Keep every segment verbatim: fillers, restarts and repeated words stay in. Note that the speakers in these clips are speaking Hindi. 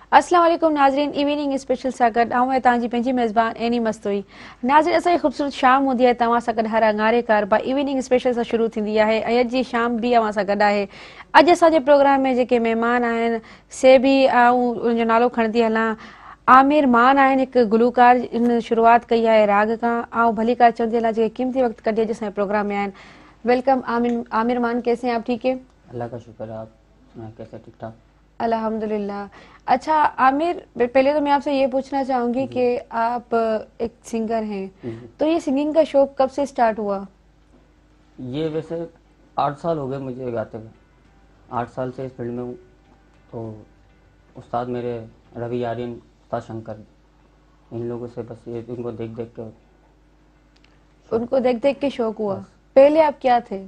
अस्सलाम वालेकुम नाज़रीन, इवनिंग स्पेशल सां गॾु आऊं ऐं तव्हांजी पंहिंजी मेज़बान एनी मस्तूई। नाज़रीन, असांजी ख़ूबसूरत शाम हूंदी आहे तव्हां सां गॾु हर अंगारे कारबा इवनिंग स्पेशल सां शुरू थींदी आहे ऐं अॼु जी शाम बि अव्हां सां गॾु आहे। अॼु असांजे प्रोग्राम में जेके महिमान आहिनि से बि ऐं उनजो नालो खणंदी हलां। आमिर मान आहिनि, हिकु गुलूकार इन शुरूआत कई आहे राग खां। ऐं भलीकार चवंदी हलां जेके क़ीमती वक़्तु कढी अॼु असांजे प्रोग्राम में आहिनि। वेलकम आमिर आमिर मान, कैसे हैं आप? ठीक है, अल्लाह का शुक्र है। आप सुनाएं, कैसे? ठीक ठाक अल्हम्दुलिल्लाह। अच्छा आमिर, पहले तो मैं आपसे ये पूछना चाहूंगी कि आप एक सिंगर हैं, तो ये सिंगिंग का शौक कब से स्टार्ट हुआ? ये वैसे आठ साल हो गए मुझे गाते हुए। आठ साल से इस फील्ड में हूँ। तो उस्ताद मेरे रवि आर्यन, उस्ताद शंकर, इन लोगों से बस ये इनको देख देख के उनको देख देख के शौक हुआ। पहले आप क्या थे?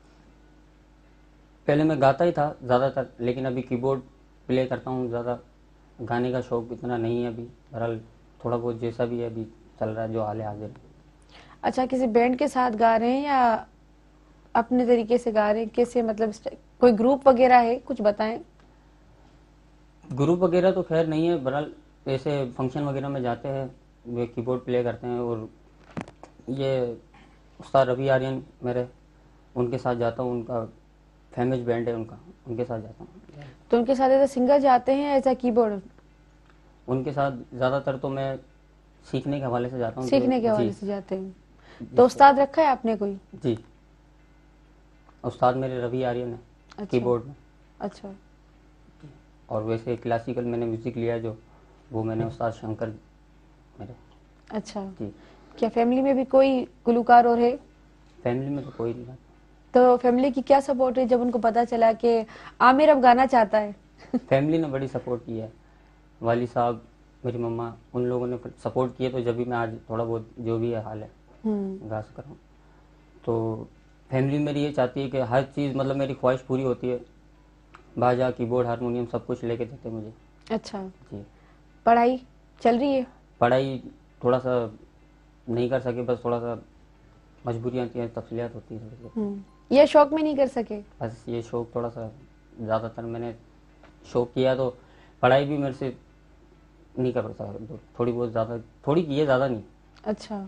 पहले मैं गाता ही था ज़्यादातर, लेकिन अभी कीबोर्ड प्ले करता हूँ ज़्यादा। गाने का शौक इतना नहीं है अभी, बहरहाल थोड़ा बहुत जैसा भी है अभी चल रहा है, जो हाल है हाजिर। अच्छा, किसी बैंड के साथ गा रहे हैं या अपने तरीके से गा रहे हैं? कैसे, मतलब कोई ग्रुप वगैरह है, कुछ बताएं। ग्रुप वगैरह तो खैर नहीं है, बहरहाल ऐसे फंक्शन वगैरह में जाते हैं, वे कीबोर्ड प्ले करते हैं। और ये उस्ताद रवि आर्यन मेरे, उनके साथ जाता हूँ। उनका फेमस बैंड है उनका, उनके साथ जाता हूँ। तो उनके साथ ऐसा सिंगर जाते हैं या ऐसा कीबोर्ड? उनके साथ ज़्यादातर तो मैं सीखने के हवाले से जाता हूँ। सीखने के हवाले से जाते हैं। तो उस्ताद रखा है आपने कोई? जी, उस्ताद मेरे रवि आर्यन है। अच्छा। कीबोर्ड में। अच्छा। और वैसे क्लासिकल मैंने म्यूजिक लिया जो, वो मैंने उस्ताद शंकर मेरे। अच्छा जी। क्या फैमिली में भी कोई गुलूकार और है? फैमिली में तो कोई नहीं। तो फैमिली की क्या सपोर्ट है जब उनको पता चला कि आमिर अब गाना चाहता है? फैमिली ने बड़ी सपोर्ट की है, वाली साहब, मेरी मम्मा, उन लोगों ने सपोर्ट किया, तो जब भी मैं आज थोड़ा बहुत जो भी है हाल है गा सक रहा हूँ। तो फैमिली मेरी ये चाहती है कि हर चीज़, मतलब मेरी ख्वाहिश पूरी होती है। बाजा, कीबोर्ड, हारमोनियम सब कुछ लेके देते मुझे। अच्छा जी। पढ़ाई चल रही है? पढ़ाई थोड़ा सा नहीं कर सके, बस थोड़ा सा मजबूरियाँ होती हैं, तफसीलियात होती है। ये शौक में नहीं कर सके? बस ये शौक थोड़ा सा, ज़्यादातर मैंने शौक किया तो पढ़ाई भी मेरे से नहीं कर सकता, थोड़ी बहुत ज़्यादा थोड़ी की है, ज़्यादा नहीं। अच्छा।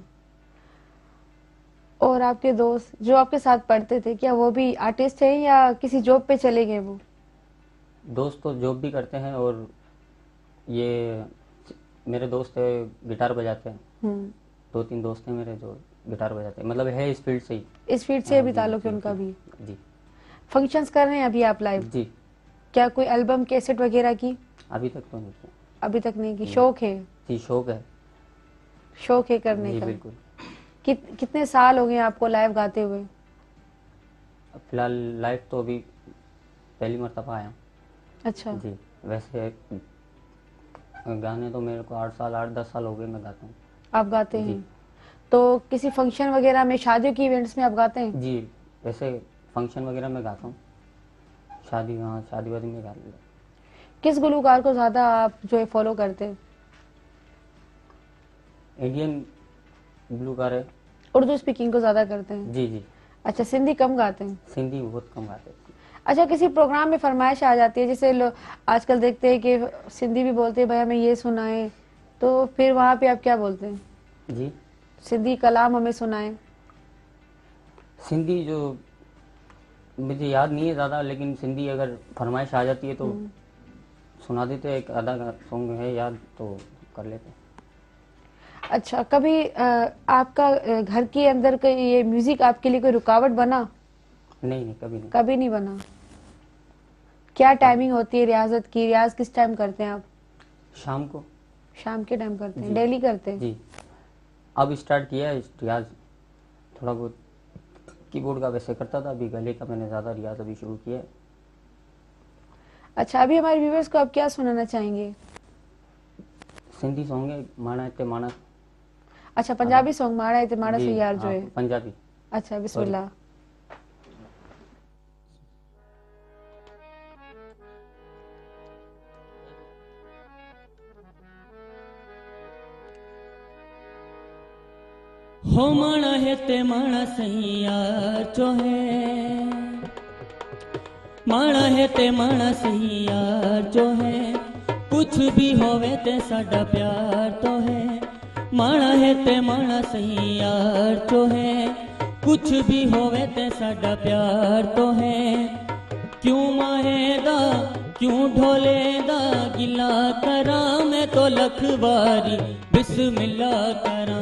और आपके दोस्त जो आपके साथ पढ़ते थे, क्या वो भी आर्टिस्ट हैं या किसी जॉब पे चले गए? वो दोस्त तो जॉब भी करते हैं, और ये मेरे दोस्त है गिटार बजाते हैं। दो तीन दोस्त हैं मेरे जो गिटार बजाते हैं, मतलब है इस फील्ड से ही। इस फील्ड से भी ताल्लुक है उनका भी? जी। फंक्शंस कर रहे हैं अभी आप लाइव? जी। क्या कोई एल्बम, कैसेट वगैरह की? अभी तक तो नहीं किया। अभी तक नहीं की? शौक है? जी, शौक है। शौक है करने का? बिल्कुल। कित, कितने साल हो गए आपको लाइव गाते हुए? फिलहाल लाइव तो अभी पहली मरतबा आया। अच्छा जी। वैसे गाने तो मेरे को आठ साल आठ दस साल हो गए मैं गाता हूँ। आप गाते हैं? तो किसी फंक्शन वगैरह में, शादियों की इवेंट्स में आप गाते हैं? जी, वैसे फंक्शन वगैरह में गाता हूँ, शादी, हाँ शादी वादी में गा लेता। किस गुलूकार को ज़्यादा आप जो है फॉलो करते हैं? इंडियन गुलूकार है। उर्दू स्पीकिंग को ज़्यादा करते हैं? जी जी। अच्छा, सिंधी कम गाते हैं? सिंधी बहुत कम गाते हैं। अच्छा, किसी प्रोग्राम में फरमाइश आ जाती है, जैसे लोग आजकल देखते हैं कि सिंधी भी बोलते हैं भाई हमें ये सुनाए, तो फिर वहाँ पे आप क्या बोलते हैं? जी, सिंधी कलाम हमें सुनाए। सिंधी जो मुझे याद नहीं है ज़्यादा, लेकिन सिंधी अगर फरमाइश आ जाती है तो सुना देते। एक आधा सॉन्ग है याद तो कर लेते। अच्छा, कभी आ, आपका घर के अंदर का ये म्यूजिक आपके लिए कोई रुकावट बना? नहीं नहीं, कभी नहीं। कभी नहीं बना? क्या टाइमिंग होती है रियाजत की? रियाज किस टाइम करते हैं आप? शाम को। शाम के टाइम करते हैं? डेली करते हैं? जी, अब स्टार्ट किया है रियाज, थोड़ा बहुत कीबोर्ड का वैसे करता था, अभी गले का मैंने ज़्यादा रियाज अभी शुरू किया है। अच्छा, अभी हमारे व्यूअर्स को आप क्या सुनाना चाहेंगे? सिंधी सॉन्ग है माना इत्ते माना। अच्छा, पंजाबी सॉन्ग माना इत्ते माना से यार जो है पंजाबी। अच्छा, बिस्मिल्लाह। हो माना है ते माना सैया जो है, माना है ते माना सैया जो है, कुछ भी होवे ते साडा प्यार तो है, माना है ते माना सही यार तो है, कुछ भी होवे ते साडा प्यार तो है। क्यों माहेदा क्यों ढोलेदा गिला करा, मैं तो लख बारी बिस्मिल्लाह करा,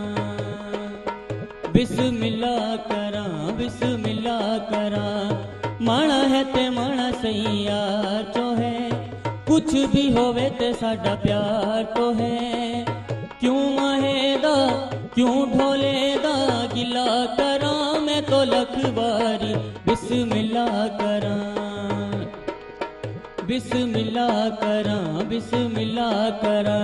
बिस्मिल्लाह करा, बिस्मिल्लाह करा। माना है ते माना सही यार तो है, कुछ भी होवे ते साडा प्यार तो है। क्यों माहेदा क्यों ढोलेदा गिला करा, मैं तो लख बारी बिस्मिल्लाह करा, बिस्मिल्लाह करा, बिस्मिल्लाह करा।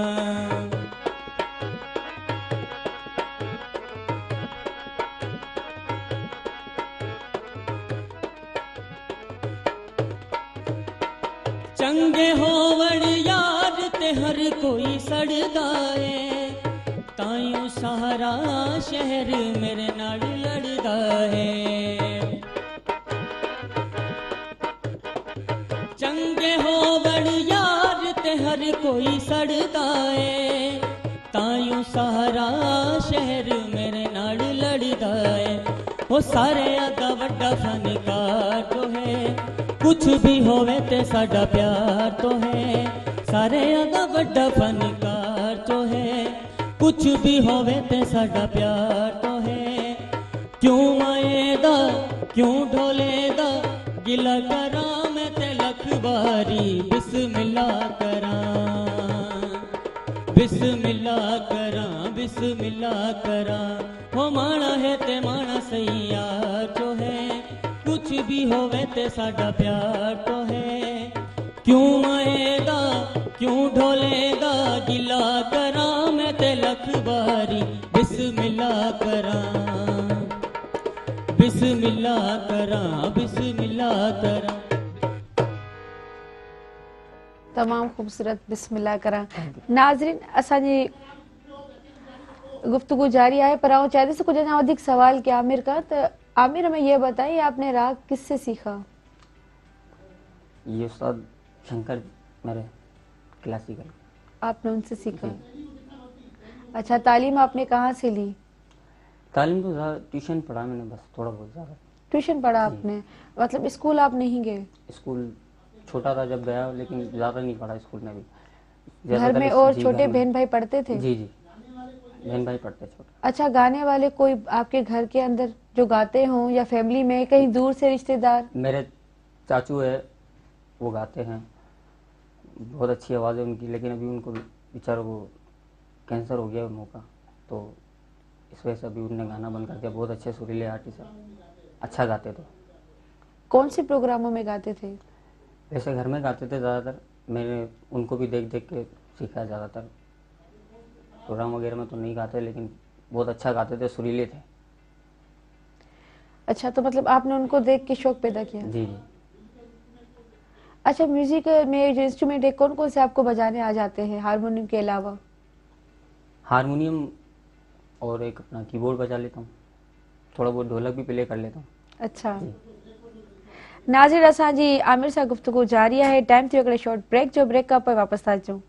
चंगे होवण यार ते हर कोई सड़दा है, ताइयों सारा शहर मेरे नाल लड़दा है। चंगे होवण यार ते हर कोई सड़दा है, ताइयों सारा शहर मेरे नाल लड़दा है। वो सारे दा वड्डा फनकार तो है, कुछ भी होवे ते साडा प्यार तो है। सारे दा वड्डा फनकार तो है, कुछ भी होवे ते साडा प्यार तो है। क्यों माएदा क्यों ढोलेदा गिला करा, मैं ते लख बारी बिस्मिल्लाह करा, बिस्मिल्लाह करा, बिस्मिल्लाह करा। हो माना है ते माना सही यार तो है, कुछ भी होवे ते साडा प्यार तो है। क्यों माएदा क्यों ढोलेदा गिला करा, मैं ते लख बारी बिस्मिल्लाह करा, बिस्मिल्लाह करा, बिस्मिल्लाह करा। तमाम खूबसूरत बिस्मिल्लाह करा। नाज़रीन असांजी गुफ्तगू जारी है, पर आऊं चाहती से कुछ अञा अधिक सवाल के आमिर का। तो आमिर हमें ये बताइए आपने राग किससे सीखा? ये उस्ताद शंकर मेरे क्लासिकल, आपने उनसे सीखा? अच्छा, तालीम आपने कहाँ से ली? तालीम तो ज़्यादा ट्यूशन पढ़ा मैंने, बस थोड़ा बहुत ज़्यादा। ट्यूशन पढ़ा आपने, मतलब स्कूल आप नहीं गए? स्कूल छोटा था जब गया, लेकिन ज़्यादा नहीं पढ़ा स्कूल में भी। घर ज़्यादातर में इस- और जी, छोटे घर में। बहन भाई पढ़ते थे? जी जी, बहन भाई पढ़ते छोटे। अच्छा, गाने वाले कोई आपके घर के अंदर जो गाते हों, या फैमिली में कहीं दूर से रिश्तेदार? मेरे चाचू है, वो गाते हैं, बहुत अच्छी आवाज़ है उनकी, लेकिन अभी उनको बेचारों को कैंसर हो गया मुंह का, तो इस वजह से अभी उनने गाना बंद कर दिया। बहुत अच्छे सुरीले आर्टिस्ट हैं, अच्छा गाते थे। कौन से प्रोग्रामों में गाते थे? वैसे घर में गाते थे ज़्यादातर, मैंने उनको भी देख देख के सीखा है ज़्यादातर। प्रोग्राम वगैरह में तो नहीं गाते, लेकिन बहुत अच्छा गाते थे, सुरीले थे। अच्छा, तो मतलब आपने उनको देख के शौक पैदा किया? जी जी। अच्छा, म्यूजिक में जो इंस्ट्रूमेंट है कौन कौन से आपको बजाने आ जाते हैं हारमोनियम के अलावा? हारमोनियम और एक अपना कीबोर्ड बजा लेता हूँ, थोड़ा बहुत ढोलक भी प्ले कर लेता हूँ। अच्छा नाज़रीन, असांजी आमिर सां गुफ्तगू जारी है। टाइम थियो हिकिड़े शॉर्ट ब्रेक जो, ब्रेक खां पोइ वापसि था अचूं।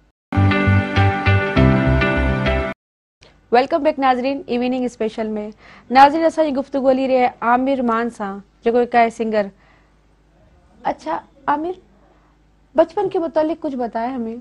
वेलकम बैक नाज़रीन इवनिंग स्पेशल में। नाज़रीन असांजी गुफ्तगू हली रही है आमिर मान सां, जेको हिकु आहे सिंगर। अच्छा आमिर, बचपन के मुतालिक कुछ बताए हमें।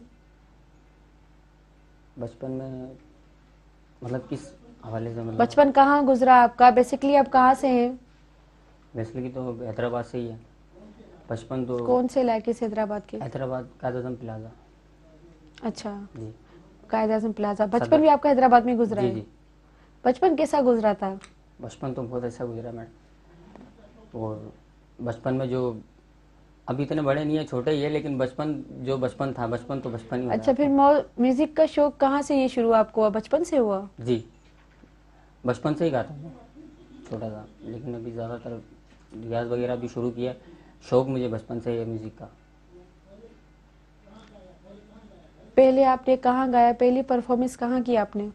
बचपन में मतलब किस हवाले से? मतलब बचपन कहाँ गुजरा आपका? बेसिकली आप कहाँ से हैं? वैसे की तो हैदराबाद से ही है। बचपन तो कौन से इलाके से हैदराबाद के? हैदराबाद कायद आज़म प्लाजा। अच्छा, जी कायद आज़म प्लाजा। बचपन सदर। भी आपका हैदराबाद में गुजरा जी है? जी। बचपन कैसा गुजरा था? बचपन तो बहुत अच्छा गुजरा मैडम। और बचपन में जो, अभी इतने बड़े नहीं है, छोटे ही है, लेकिन बचपन जो बचपन था, बचपन तो बचपन ही अच्छा, होता फिर म्यूजिक का शौक कहाँ से ये शुरू आपको हुआ? बचपन से हुआ? है। जी, बचपन से ही गाता हूँ छोटा था, लेकिन अभी ज़्यादातर रियाज वगैरह भी शुरू किया। शौक मुझे बचपन से ही है म्यूज़िक का। पहले आपने कहाँ गाया? पहली परफॉर्मेंस कहाँ की आपने?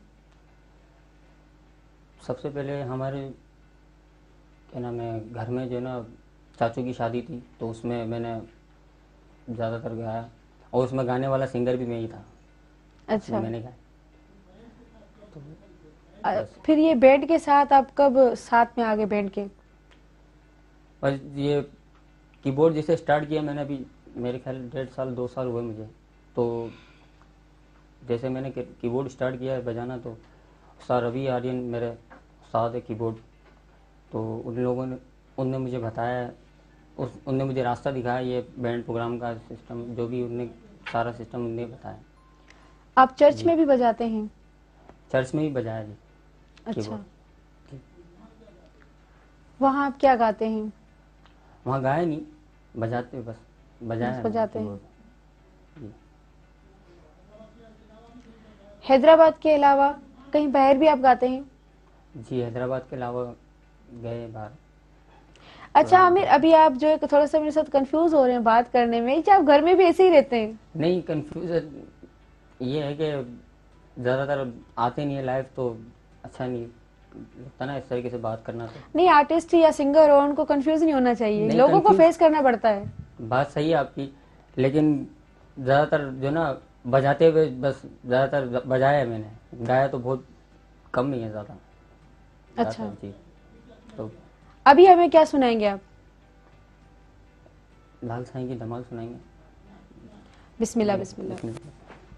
सबसे पहले हमारे क्या नाम है, घर में जो ना चाचू की शादी थी, तो उसमें मैंने ज़्यादातर गाया। और उसमें गाने वाला सिंगर भी मैं ही था, अच्छा। मैंने गाया। तो अ, फिर ये बैंड के साथ आप कब साथ में आ गए बैंड के? बस ये कीबोर्ड जैसे स्टार्ट किया मैंने, अभी मेरे ख्याल डेढ़ साल दो साल हुए मुझे। तो जैसे मैंने कीबोर्ड स्टार्ट किया है बजाना, तो सर रवि आर्यन मेरे साथ है कीबोर्ड, तो उन लोगों ने उनने मुझे बताया, उस उनने मुझे रास्ता दिखाया, ये बैंड प्रोग्राम का सिस्टम जो भी उनने सारा सिस्टम उनने बताया। आप चर्च जी। में भी बजाते हैं? चर्च में ही बजाया जी अच्छा। कीबोर्ड। वहाँ आप क्या गाते हैं? वहाँ गाया नहीं, बजाते बस बजाया बस है मैंने बजाते हैं। कीबोर्ड। जी। हैदराबाद के अलावा कहीं बाहर भी आप गाते हैं? जी हैदराबाद के अलावा गए बाहर। अच्छा हाँ। आमिर, अभी आप जो है थोड़ा सा मेरे साथ कंफ्यूज हो रहे हैं बात करने में, क्या आप घर में भी ऐसे ही रहते हैं? नहीं, कंफ्यूजन ये है कि ज़्यादातर आते नहीं है लाइव, तो अच्छा नहीं लगता ना इस तरीके से बात करना। तो नहीं, आर्टिस्ट या सिंगर हो उनको कंफ्यूज नहीं होना चाहिए, नहीं, लोगों को confuse- फेस करना पड़ता है। बात सही है आपकी, लेकिन ज़्यादातर जो ना बजाते हुए बस ज़्यादातर बजाया है मैंने, गाया तो बहुत कम ही है ज़्यादा। अच्छा। ज़्यादातर जी। तो अभी हमें क्या सुनाएंगे आप? लाल साईं की धमाल सुनाएंगे। बिस्मिल्लाह बिस्मिल्लाह। बिस्मिल्लाह।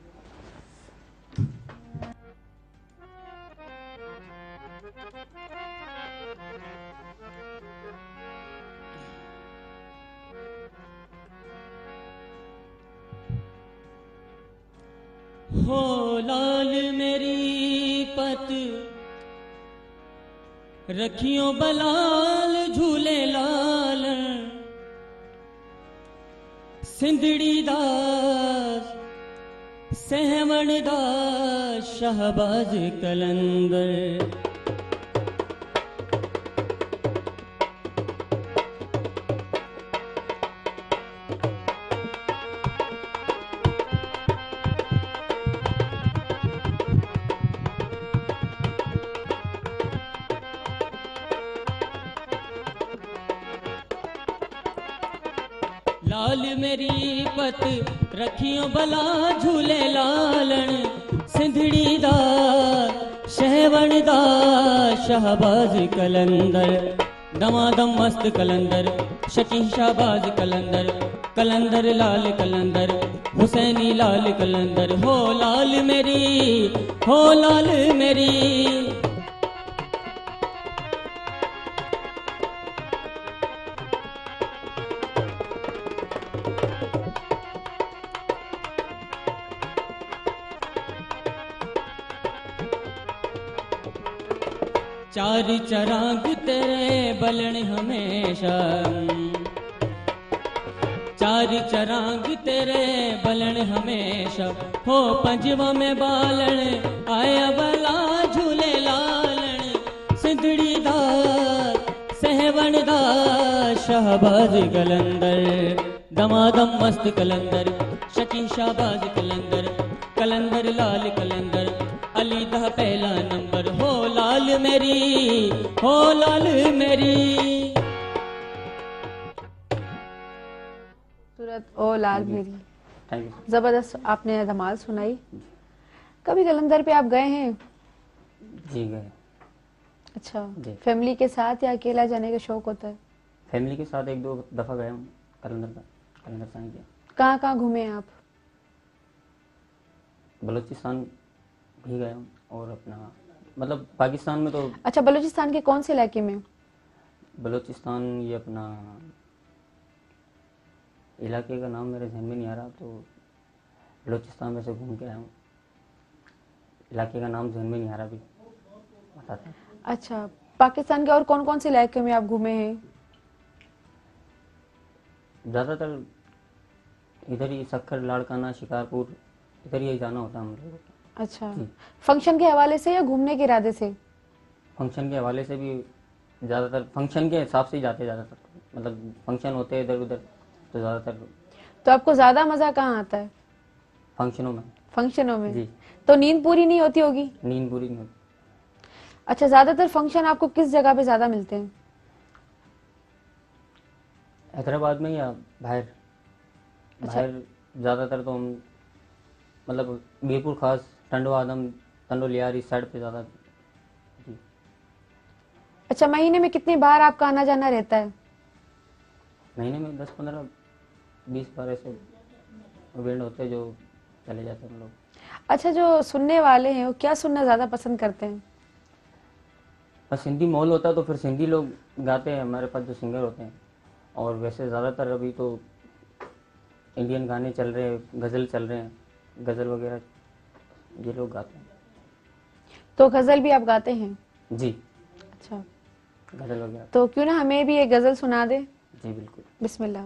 हो लाल मेरी पत रखियो बलाल झूले लाल, सिंधड़ी दास सहवण दास शहबाज कलंदर। लाल मेरी पत रखियो बला झूले लालन, सिंधड़ी दा शहवण दा शहबाज कलंदर। दमादम मस्त कलंदर शकी शाहबाज कलंदर, कलंदर लाल कलंदर हुसैनी लाल कलंदर। हो लाल मेरी हो लाल मेरी। चार चराग तेरे बलन हमेशा, चार चराग तेरे बलन हमेशा। हो पंजवा में बालन आया बला झूले लालन, सिंधड़ी दा सहवण दा शहबाज कलंदर। दमादम मस्त कलंदर शकी शाहबाज कलंदर, कलंदर लाल कलंदर अली दा पहला नंबर। हो लाल मेरी हो लाल मेरी। सूरत ओ लाल मेरी, थैंक यू। जबरदस्त आपने धमाल सुनाई। कभी कलंदर पे आप गए हैं? जी गए। अच्छा। जी। फैमिली के साथ या अकेला जाने का शौक होता है? फैमिली के साथ एक दो दफ़ा गया हूँ कलंदर का, कलंदर साईं के। कहाँ कहाँ घूमे हैं आप? बलूचिस्तान भी गया हूँ, और अपना मतलब पाकिस्तान में तो अच्छा, बलूचिस्तान के कौन से इलाके में? बलूचिस्तान ये अपना इलाके का नाम मेरे ध्यान में नहीं आ रहा, तो बलूचिस्तान में से घूम के आया हूँ। इलाके का नाम ध्यान में नहीं आ रहा, भी बताते हैं। अच्छा, पाकिस्तान के और कौन कौन से इलाके में आप घूमे हैं? ज़्यादातर इधर ही सक्खर, लाड़काना, शिकारपुर, इधर ही जाना होता है हम लोगों को। अच्छा, जी। फंक्शन के हवाले से या घूमने के इरादे से? फंक्शन के हवाले से भी, ज़्यादातर फंक्शन के हिसाब से ही जाते ज़्यादातर, मतलब फंक्शन होते हैं इधर उधर, तो ज़्यादातर तो आपको ज्यादा मजा कहाँ आता है? फंक्शनों में। फंक्शनों में। जी। तो नींद पूरी नहीं होती होगी? नींद पूरी नहीं होती। अच्छा, ज्यादातर फंक्शन आपको किस जगह पे ज्यादा मिलते हैं? हैदराबाद में या बाहर? बाहर ज़्यादातर तो हम मतलब बीरपुर खास टंडवा आदम तंडोलियार इस साइड पे ज़्यादा। जी। अच्छा, महीने में कितनी बार आपका आना जाना रहता है? महीने में दस पंद्रह बीस बार ऐसे इवेंट होते हैं जो चले जाते हैं हम लोग। अच्छा, जो सुनने वाले हैं वो क्या सुनना ज़्यादा पसंद करते हैं? बस हिंदी माहौल होता है तो फिर सिंधी लोग गाते हैं हमारे पास जो सिंगर होते हैं, और वैसे ज़्यादातर अभी तो इंडियन गाने चल रहे हैं, गज़ल चल रहे हैं, गज़ल वगैरह ये लोग गाते हैं। तो गज़ल भी आप गाते हैं? जी। अच्छा, गज़ल वगैरह। तो क्यों ना हमें भी एक गज़ल सुना दे। जी बिल्कुल। बिस्मिल्लाह।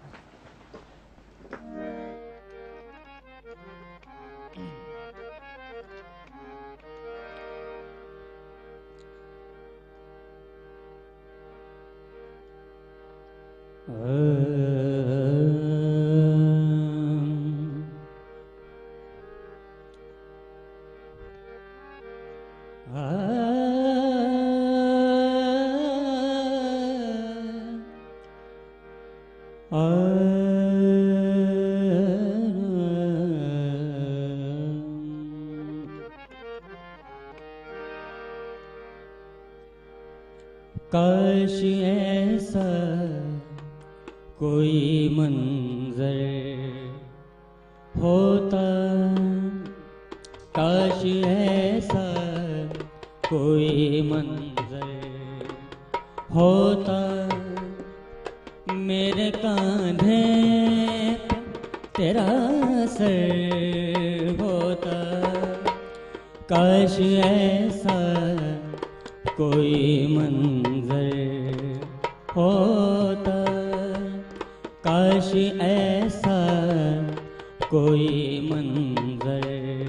काश ऐसा कोई मंजर होता, काश ऐसा कोई मंजर होता, मेरे कांधे पे तेरा सर होता। काश ऐसा कोई मंजर होता, काश ऐसा कोई मंजर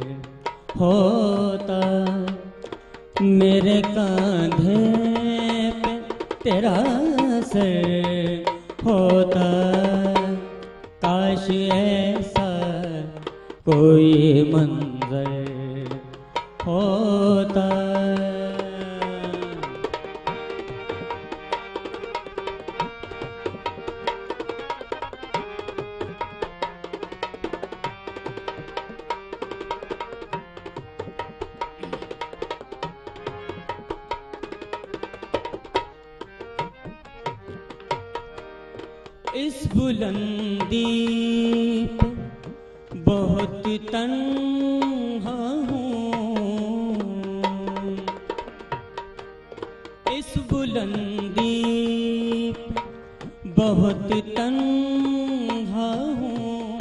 होता, मेरे कांधे पे तेरा सर होता। काश ऐसा कोई मंजर होता। इस बुलंदी पे बहुत तन्हा हूँ, इस बुलंदी पे बहुत तन्हा हूँ।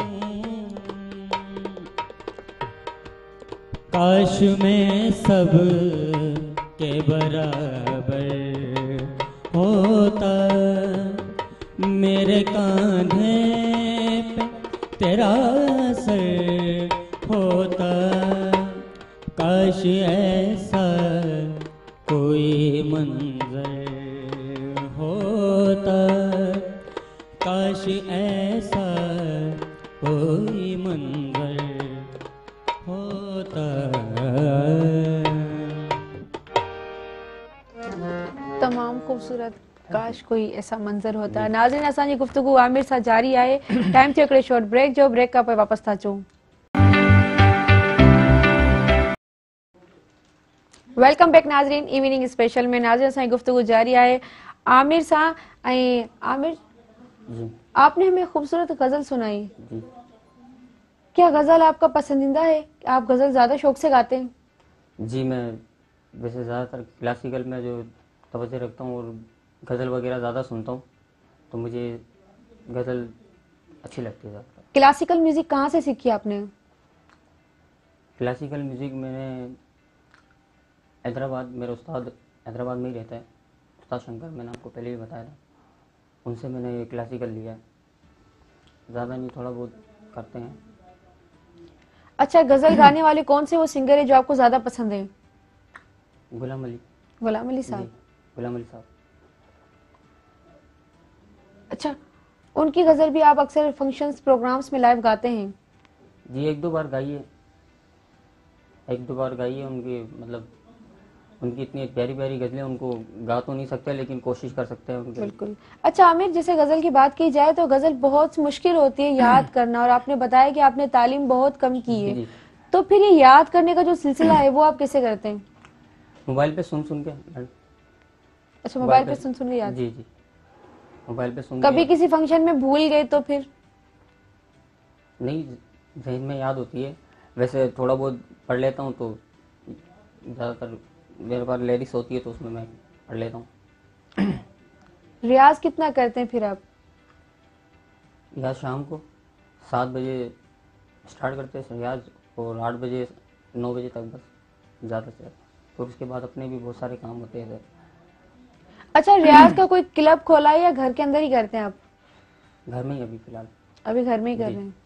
काश मैं सब के बराबर होता, मेरे कांधे पे तेरा सर होता। काश ऐसा कोई मंजर होता, काश ऐसा कोई मंजर होता। तमाम खूबसूरत, काश कोई ऐसा मंजर होता। नाज़रीन, असांजी गुफ्तगू आमिर सां जारी आहे। टाइम थियो हिकिड़े शॉर्ट ब्रेक जो, ब्रेक खां पोइ वापसि था अचूं। वेलकम बैक नाज़रीन, इवनिंग स्पेशल में नाज़रीन असांजी गुफ्तगू जारी आहे आमिर सां। ऐं आमिर, जी। आपने हमें खूबसूरत गज़ल सुनाई। जी। क्या गज़ल आपका पसंदीदा है? आप गज़ल ज़्यादा शौक से गाते हैं? जी, मैं वैसे ज़्यादातर क्लासिकल में जो तवज्जो रखता हूँ और गज़ल वगैरह ज़्यादा सुनता हूँ, तो मुझे गज़ल अच्छी लगती है ज़्यादा। क्लासिकल म्यूजिक कहाँ से सीखी आपने? क्लासिकल म्यूज़िक मैंने हैदराबाद, मेरा उस्ताद हैदराबाद में ही रहता है, उस्ताद शंकर, मैंने आपको पहले भी बताया था, उनसे मैंने ये क्लासिकल लिया है। ज़्यादा नहीं, थोड़ा बहुत करते हैं। अच्छा, गज़ल गाने वाले कौन से वो सिंगर है जो आपको ज़्यादा पसंद है? गुलाम अली। गुलाम अली जी, साहब। गुलाम अली साहब। अच्छा, उनकी गज़ल भी आप अक्सर फंक्शंस प्रोग्राम्स में लाइव गाते हैं? जी, एक दो बार गाई है, एक दो बार गाई है उनकी, मतलब उनकी इतनी प्यारी प्यारी गज़लें, उनको गा तो नहीं सकते लेकिन कोशिश कर सकते हैं उनके। बिल्कुल। अच्छा आमिर, जैसे गजल की बात की जाए तो गजल बहुत मुश्किल होती है याद करना, और आपने बताया कि आपने तालीम बहुत कम की है, जी। तो फिर ये याद करने का जो सिलसिला है वो आप कैसे करते हैं? मोबाइल पे सुन सुन के। अच्छा, मोबाइल पे सुन सुन के याद। जी जी, मोबाइल पे सुन कभी के। किसी फंक्शन में भूल गए तो फिर? नहीं, जहन में याद होती है। वैसे थोड़ा बहुत पढ़ लेता हूँ, तो ज़्यादातर मेरे पास लिरिक्स होती है तो उसमें मैं पढ़ लेता हूँ। रियाज कितना करते हैं फिर आप? या शाम को सात बजे स्टार्ट करते हैं रियाज, और आठ बजे नौ बजे तक बस, ज़्यादा से ज़्यादा। तो उसके बाद अपने भी बहुत सारे काम होते हैं। अच्छा, रियाज का कोई क्लब खोला है या घर के अंदर ही करते हैं आप? घर में ही अभी फिलहाल। अभी घर में ही कर जी। रहे हैं।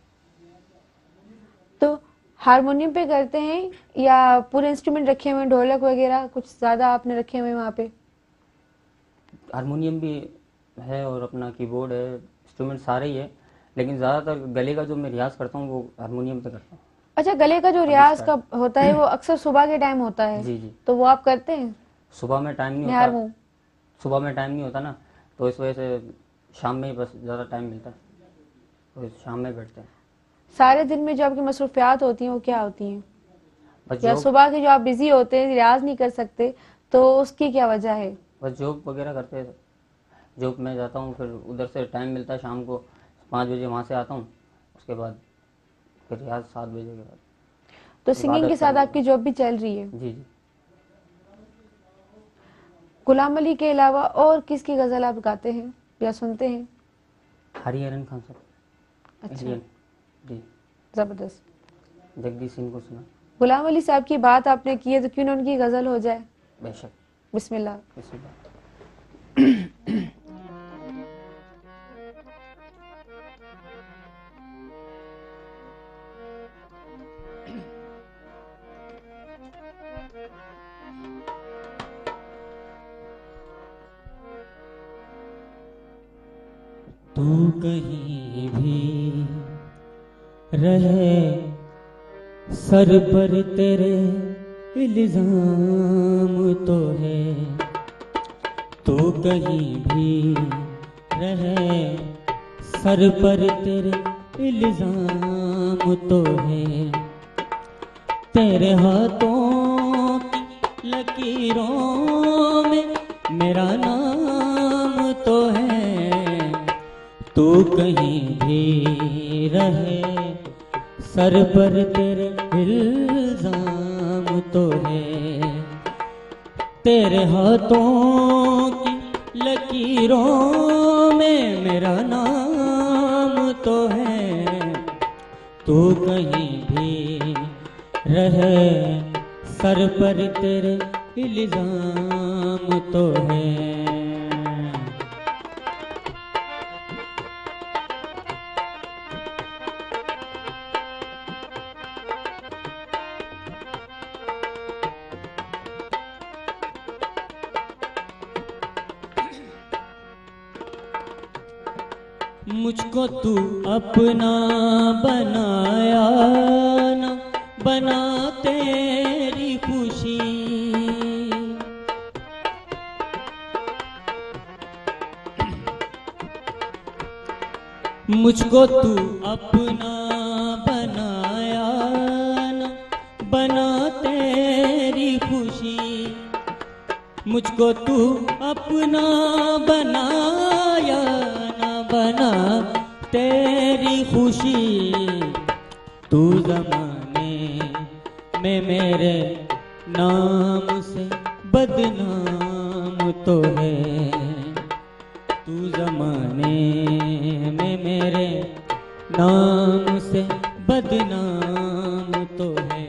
तो हारमोनियम पे करते हैं या पूरे इंस्ट्रूमेंट रखे हुए हैं, ढोलक वगैरह कुछ ज्यादा आपने रखे हुए हैं वहाँ पे? हारमोनियम भी है और अपना कीबोर्ड है, इंस्ट्रूमेंट सारे ही है, लेकिन ज़्यादातर गले का जो मैं रियाज करता हूँ वो हारमोनियम पे करता हूँ। अच्छा, गले का जो रियाज का होता है वो अक्सर सुबह के टाइम होता है? जी जी। तो वो आप करते हैं? सुबह में टाइम नहीं निहार होता। मुंह। सुबह में टाइम नहीं होता ना, तो इस वजह से शाम में ही बस ज़्यादा टाइम मिलता है, तो शाम में बैठते हैं। सारे दिन में जो आपकी मसरूफियात होती हैं वो क्या होती हैं? बस या जॉब, सुबह के जो आप बिजी होते हैं, रियाज नहीं कर सकते, तो उसकी क्या वजह है? बस जॉब वगैरह करते हैं। जॉब में जाता हूँ, फिर उधर से टाइम मिलता है शाम को पाँच बजे वहाँ से आता हूँ, उसके बाद फिर रियाज सात बजे के बाद। तो सिंगिंग के साथ आपकी जॉब भी चल रही है? जी जी। गुलाम अली के अलावा और किसकी गजल आप गाते हैं या सुनते हैं? हरिहरन खान साहब। अच्छा, इंडियन। जी। जबरदस्त। जगदीश सिंह को सुना। गुलाम अली साहब की बात आपने की है तो क्यों ना उनकी गजल हो जाए? बेशक। बिस्मिल्लाह। बिस्मिल्लाह। तू कहीं भी रहे, सर पर तेरे इल्जाम तो है। तू कहीं भी रहे, सर पर तेरे इल्जाम तो है। तेरे हाथों की लकीरों में मेरा नाम तो है। तू कहीं भी रहे, सर पर तेरे इल्जाम तो है। तेरे हाथों की लकीरों में मेरा नाम तो है। तू कहीं भी रहे, सर पर तेरे इल्जाम तो है। मुझको तू अपना बनाया ना बना तेरी खुशी। मुझको तू अपना बनाया ना बना तेरी खुशी। मुझको तू अपना बनाया ना बना तेरी खुशी। तू ज़माने में मेरे नाम से बदनाम तो है। तू ज़माने में मेरे नाम से बदनाम तो है।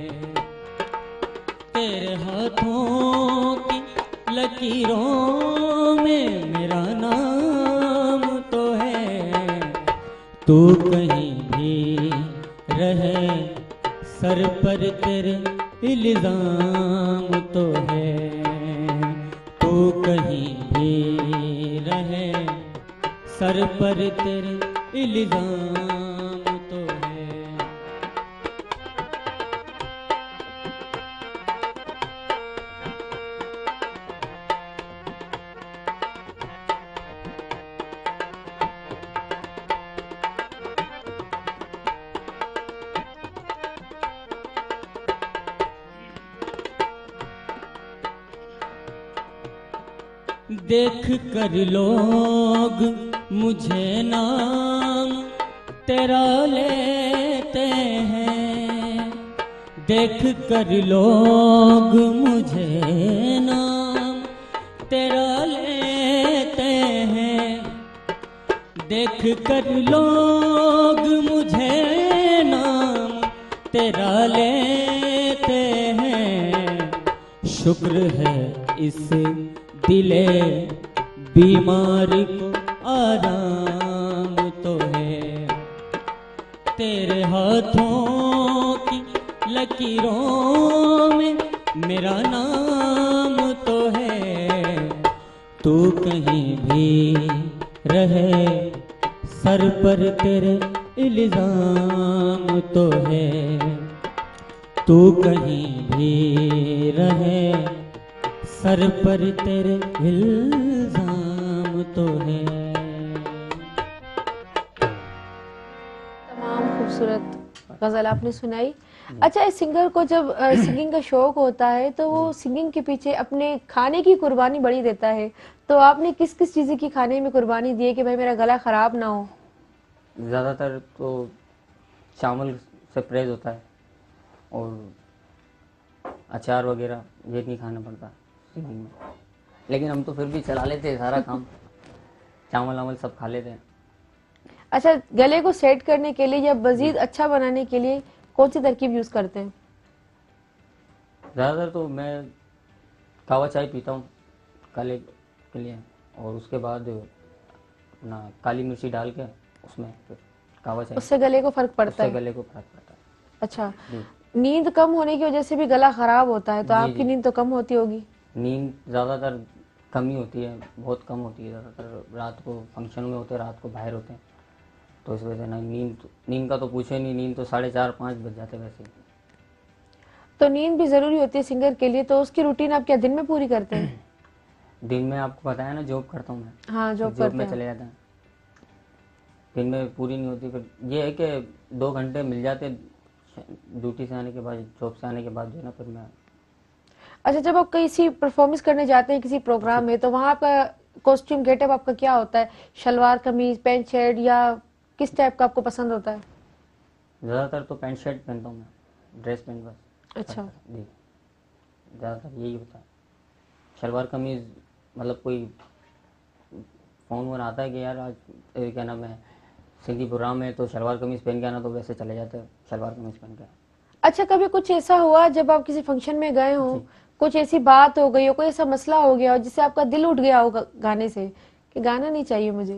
तेरे हाथों की लकीरों में मेरा नाम तो है। तू कहीं भी रहे, सर पर तेरे इल्जाम तो है। तू कहीं भी रहे, सर पर तेरे इल्जाम तो है। देख कर लोग मुझे नाम तेरा लेते हैं, देख कर लोग मुझे नाम तेरा लेते हैं, देख कर लोग मुझे नाम तेरा लेते हैं। शुक्र है इस दिले बीमार को आराम तो है, तेरे हाथों की लकीरों में मेरा नाम तो है। तू कहीं भी रहे सर पर तेरे इल्जाम तो है, तू कहीं भी रहे सर पर तेरे इल्जाम तो है। तमाम खूबसूरत गजल आपने सुनाई। अच्छा, इस सिंगर को जब सिंगिंग का शौक होता है तो वो सिंगिंग के पीछे अपने खाने की कुर्बानी बड़ी देता है, तो आपने किस किस चीज़ की खाने में कुर्बानी दी है कि भाई मेरा गला खराब ना हो? ज़्यादातर तो चावल से परहेज होता है और अचार वगैरह ये नहीं खाना पड़ता सिंगिंग में, लेकिन हम तो फिर भी चला लेते हैं सारा काम, चावल वावल सब खा लेते हैं। अच्छा, गले को सेट करने के लिए या मजीद अच्छा बनाने के लिए कौन सी तरकीब यूज़ करते हैं? ज़्यादातर तो मैं कावा चाय पीता हूँ गले के लिए, और उसके बाद अपना काली मिर्ची डाल के उसमें फिर कावा चाय, उससे गले को फर्क पड़ता उससे है? गले को फर्क पड़ता है। अच्छा, जी। नींद कम होने की वजह से भी गला खराब होता है, तो जी, आपकी जी। नींद तो कम होती होगी? नींद ज़्यादातर कम ही होती है, बहुत कम होती है। ज़्यादातर रात को फंक्शन में होते हैं, रात को बाहर होते हैं, तो इस वजह से ना नींद नींद का तो पूछे नहीं, नींद तो साढ़े चार पाँच बज जाते वैसे ही। तो नींद भी ज़रूरी होती है सिंगर के लिए, तो उसकी रूटीन आप क्या दिन में पूरी करते हैं? दिन में आपको बताया ना जॉब करता हूँ मैं, हाँ, जॉब जॉब करते में हैं। चले जाते हैं, दिन में पूरी नहीं होती। फिर ये है कि दो घंटे मिल जाते ड्यूटी से आने के बाद, जॉब से आने के बाद जो है ना, फिर मैं। अच्छा, जब आप किसी परफॉर्मेंस करने जाते हैं किसी प्रोग्राम में, तो वहाँ आपका कॉस्ट्यूम गेटअप आपका क्या होता है? शलवार कमीज, पैंट शर्ट, या किस टाइप का आपको पसंद होता है? ज़्यादातर तो पैंट शर्ट पहनता हूँ मैं, ड्रेस पैंट बस। अच्छा। जी, ज़्यादातर यही होता है। शलवार कमीज़ मतलब कोई फ़ोन वोन आता है कि यार आज ए, क्या नाम है सिंधी प्रोग्राम है तो शलवार कमीज़ पहन के आना, तो वैसे चले जाते हैं शलवार कमीज़ पहन के। अच्छा, कभी कुछ ऐसा हुआ जब आप किसी फंक्शन में गए हो, कुछ ऐसी बात हो गई हो, कोई ऐसा मसला हो गया हो जिससे आपका दिल उठ गया हो गा- गाने से कि गाना नहीं चाहिए मुझे?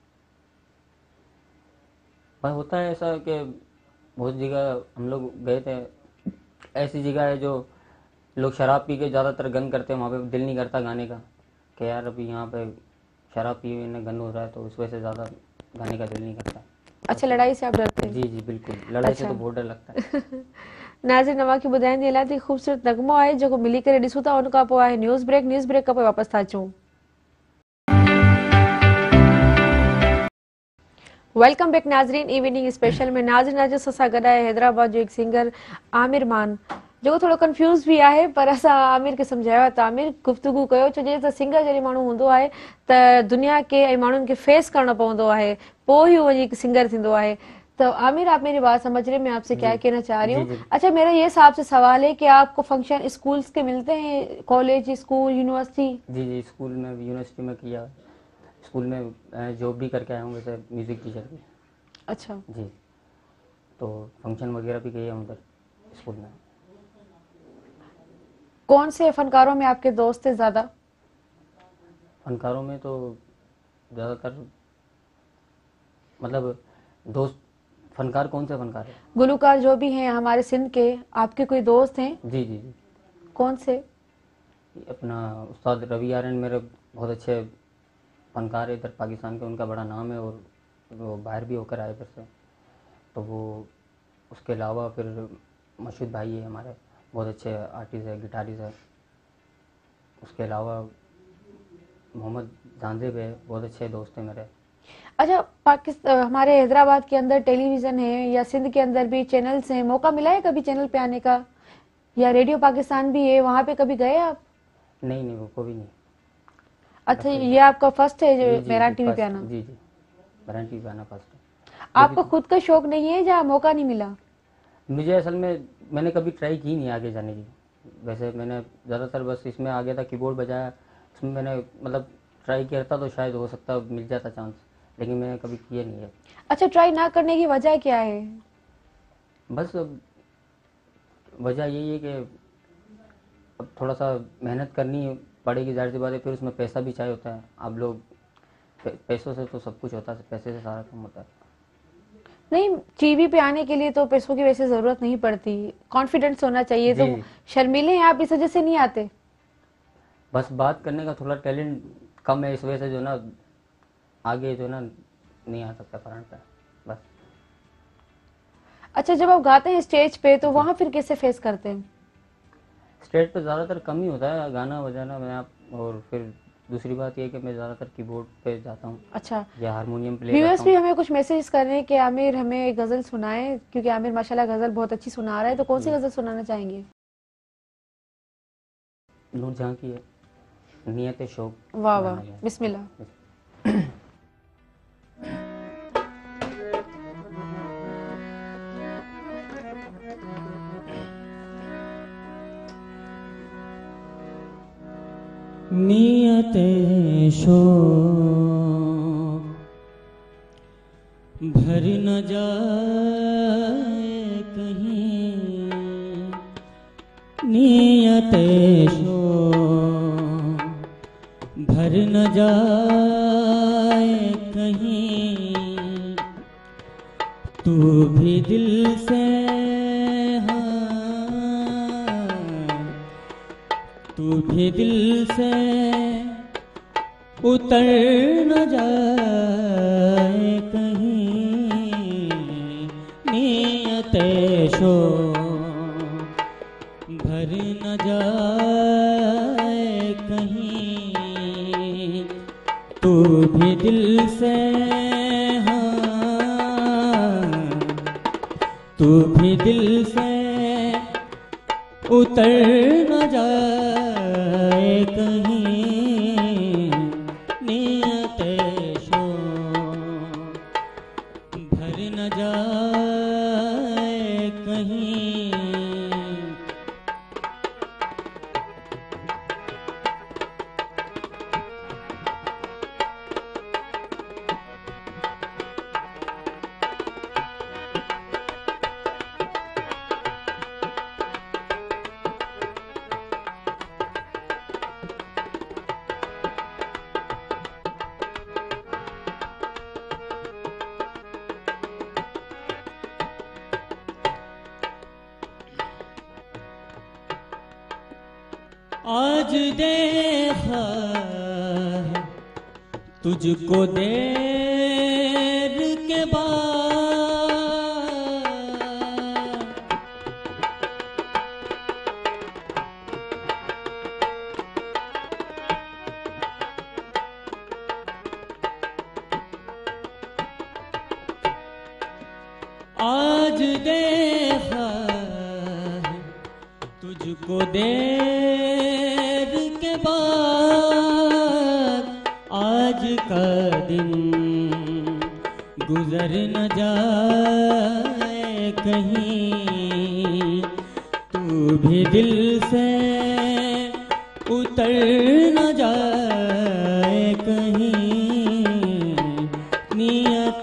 पर होता है ऐसा कि बहुत जगह हम लोग गए थे, ऐसी जगह है जो लोग शराब पी के ज़्यादातर गन करते हैं, वहाँ पे दिल नहीं करता गाने का कि यार अभी यहाँ पे शराब पी हुई गन हो रहा है, तो उस वजह से ज़्यादा गाने का दिल नहीं करता। अच्छा, लड़ाई से आप डरते हैं? जी जी बिल्कुल, लड़ाई से अच्छा। तो बहुत डर लगता है। नाज़िर, नवा की ॿुधाइण जे लाइ ख़ूबसूरत नगमो आहे जेको मिली करे ॾिसूं था, उन खां पोइ आहे न्यूज़ ब्रेक। न्यूज़ ब्रेक खां पोइ वापसि था अचूं। वेलकम बैक नाज़रीन, इवनिंग स्पेशल में नाज़रीन अॼु असां गॾु आहे हैदराबाद जो हिकु सिंगर आमिर मान, जेको थोरो कंफ्यूज़ बि आहे, पर असां आमिर खे सम्झायो त आमिर गुफ़्तगू कयो, छो जे त सिंगर जॾहिं माण्हू हूंदो आहे त दुनिया खे ऐं माण्हुनि खे फेस करणो पवंदो आहे, पोइ ई उहो वञी हिकु सिंगर थींदो आहे। तो आमिर, आप मेरी बात समझ रहे हैं, मैं आपसे क्या कहना चाह रही हूँ? जी, जी। अच्छा, मेरा ये आपसे सवाल है कि आपको फंक्शन स्कूल्स के मिलते हैं, कॉलेज, स्कूल, यूनिवर्सिटी? जी जी स्कूल में, यूनिवर्सिटी में किया, स्कूल में जॉब भी करके आया हूँ वैसे, म्यूज़िक टीचर की। अच्छा। जी, तो फंक्शन वगैरह भी किए हैं उधर स्कूल में। कौन से फनकारों में आपके दोस्त हैं ज़्यादा? फनकारों में तो ज़्यादातर मतलब दोस्त, फनकार कौन से फनकार है? गुलूकार जो भी हैं हमारे सिंध के, आपके कोई दोस्त हैं? जी जी जी कौन से? अपना उस्ताद रवि आर्यन मेरे बहुत अच्छे फनकार है इधर पाकिस्तान के, उनका बड़ा नाम है और वो बाहर भी होकर आए फिर से, तो वो उसके अलावा फिर मशहूद भाई है हमारे, बहुत अच्छे आर्टिस्ट है, गिटारिस्ट है। उसके अलावा मोहम्मद जानजेब है, बहुत अच्छे दोस्त हैं मेरे। अच्छा, पाकिस्तान हमारे हैदराबाद के अंदर टेलीविज़न है या सिंध के अंदर भी चैनल्स हैं, मौका मिला है कभी चैनल पे आने का? या रेडियो पाकिस्तान भी है, वहाँ पे कभी गए आप? नहीं नहीं वो को भी नहीं। अच्छा, ये आपका फर्स्ट है जो जी, जी, मेरा जी, टीवी फर्स्ट- पे आना? जी जी मेरा टीवी पे आना फर्स्ट है। आपको खुद का शौक नहीं है या मौका नहीं मिला? मुझे असल में मैंने कभी ट्राई की नहीं आगे जाने की। वैसे मैंने ज़्यादातर बस इसमें आ गया था, कीबोर्ड बजाया, उसमें मैंने मतलब ट्राई करता तो शायद हो सकता मिल जाता चांस, लेकिन मैंने कभी किया नहीं है। अच्छा, ट्राई ना करने की वजह क्या है? बस अब वजह यही है कि अब थोड़ा सा मेहनत करनी पड़ेगी, जाहिर सी बात है, फिर उसमें पैसा भी चाहिए होता है। आप लोग पै- पैसों से तो सब कुछ होता है, पैसे से सारा काम होता है। नहीं, टीवी पे आने के लिए तो पैसों की वैसे जरूरत नहीं पड़ती, कॉन्फिडेंस होना चाहिए। तो जी। शर्मीले हैं आप, इस वजह से नहीं आते? बस बात करने का थोड़ा टैलेंट कम है, इस वजह से जो ना आगे जो ना नहीं आ सकता फ्रंट पे बस। अच्छा, जब आप गाते हैं स्टेज पे तो वहाँ फिर कैसे फेस करते हैं? स्टेज पे ज़्यादातर कम ही होता है गाना बजाना मैं आप, और फिर दूसरी बात यह है कि मैं ज़्यादातर कीबोर्ड पे जाता हूँ अच्छा, या हारमोनियम प्ले व्यूअर्स करता भी हूँ। हमें कुछ मैसेज कर रहे हैं कि आमिर हमें गजल सुनाए, क्योंकि आमिर माशाल्लाह गजल बहुत अच्छी सुना रहा है। तो कौन सी गजल सुनाना चाहेंगे? नूर जहाँ की है नियत शौक। वाह वाह, गाना है। बिस्मिल्लाह। नियत शोक भर न जाए कहीं, नियत शोक भर न जाए कहीं, तू भी दिल से तू भी दिल से उतर न जाए कहीं, नियत शोक भर न जाए कहीं, तू भी दिल से हाँ तू भी दिल से उतर न जाए कहीं, नियत शोक भर न जाए कहीं। आज देखा है तुझको देर के बाद, आज देखा है तुझको देर के बाद, आज का दिन गुजर न जाए कहीं, तू भी दिल से उतर न जाए कहीं, नियत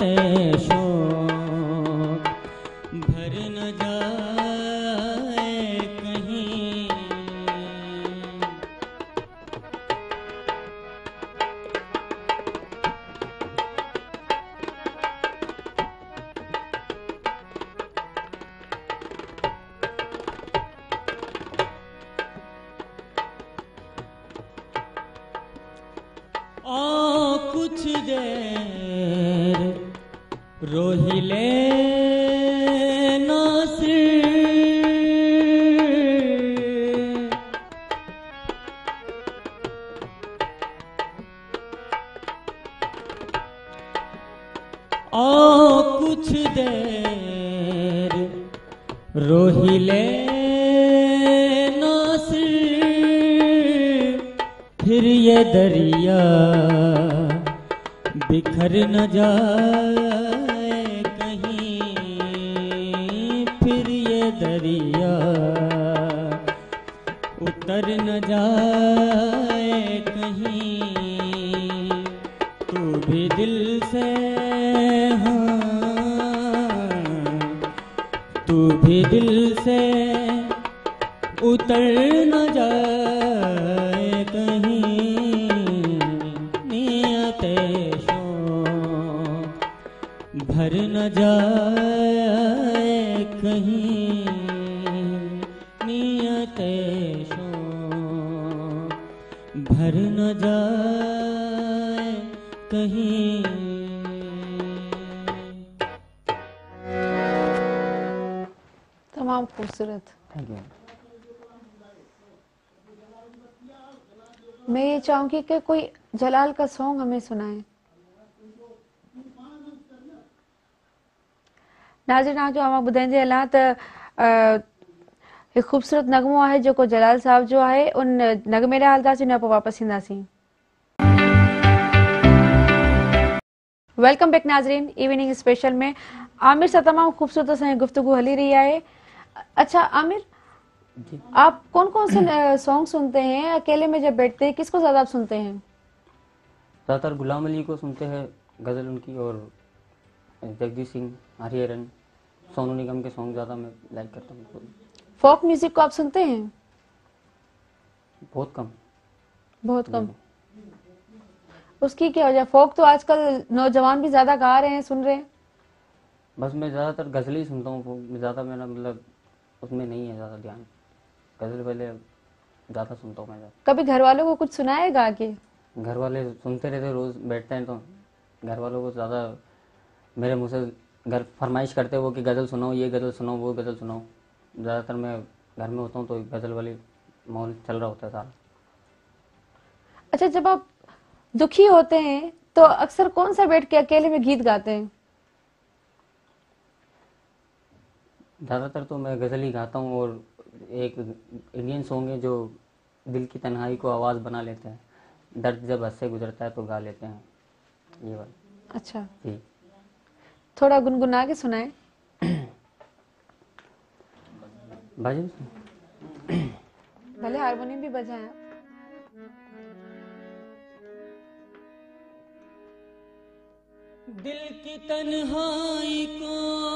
शोक भर न जाए कहीं। आ कुछ देर रोहिले नासिर, आ कुछ देर रोहिले नासिर, फिर ये दरिया बिखर न जाए कहीं, फिर ये दरिया उतर न जाए कहीं। तू भी दिल से, हाँ, तू भी दिल से उतर न जाए कहीं। नियते शों भर न जाए कहीं, नियते शों भर न जाए कहीं। तमाम खूबसूरत। Thank you. मैं ये चाहूंगी कि कोई जलाल का सॉन्ग हमें सुनाए। नाज़रीन तव्हांखे मां ॿुधाईंदी हलां त हिकु ख़ूबसूरत नगमो आहे जेको जलाल साहब जो आहे। उन नगमे ॾे हलंदासीं, उन खां पोइ वापसि ईंदासीं। वेलकम बैक नाज़रीन, इवनिंग स्पेशल में आमिर सां तमामु ख़ूबसूरत असांजी गुफ्तगू हली रही है। अच्छा आमिर, आप कौन कौन से सॉन्ग सुनते हैं अकेले में जब बैठते हैं? किसको ज्यादा आप सुनते हैं? ज़्यादातर गुलाम अली को सुनते हैं, गज़ल उनकी, और जगदीश सिंह, हरिहरन, सोनू निगम के सॉन्ग ज़्यादा मैं लाइक करता हूँ। फोक म्यूजिक को आप सुनते हैं? बहुत कम। बहुत कम। उसकी क्या वजह? फोक तो आजकल नौजवान भी ज्यादा गा रहे हैं, सुन रहे हैं। बस मैं ज़्यादातर गज़ल ही सुनता हूँ, ज़्यादा मेरा मतलब उसमें नहीं है ज़्यादा ध्यान। गज़ल पहले ज़्यादा सुनता हूँ मैं। कभी घर वालों को कुछ सुनाए गा के? घर वाले सुनते रहते, रोज़ बैठते हैं तो घर वालों को ज़्यादा मेरे मुँह से घर फरमाइश करते हैं वो कि गज़ल सुनाओ, ये गज़ल सुनाओ, वो गज़ल सुनाओ। ज़्यादातर मैं घर में होता हूँ तो गज़ल वाली माहौल चल रहा होता है सारा। अच्छा, जब आप दुखी होते हैं तो अक्सर कौन सा बैठ के अकेले में गीत गाते हैं? ज़्यादातर तो मैं गज़ल ही गाता हूँ, और एक इंडियन सॉन्ग है जो दिल की तन्हाई को आवाज़ बना लेते हैं, दर्द जब हद से गुजरता है तो गा लेते हैं, ये वाला। अच्छा जी, थोड़ा गुनगुना के सुनाए। भजन भले हारमोनियम भी बजाएं आप। दिल की तन्हाई को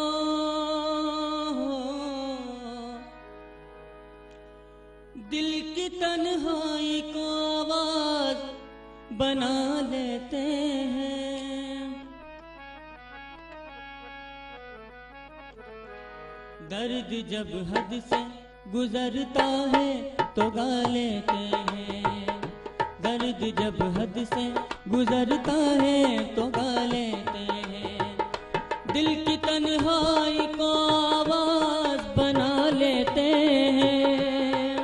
दिल की तन्हाई को आवाज बना लेते हैं। दर्द जब हद से गुजरता है तो गा लेते हैं। दर्द जब हद से गुजरता है तो गा लेते हैं। दिल की तन्हाई को आवाज बना लेते हैं।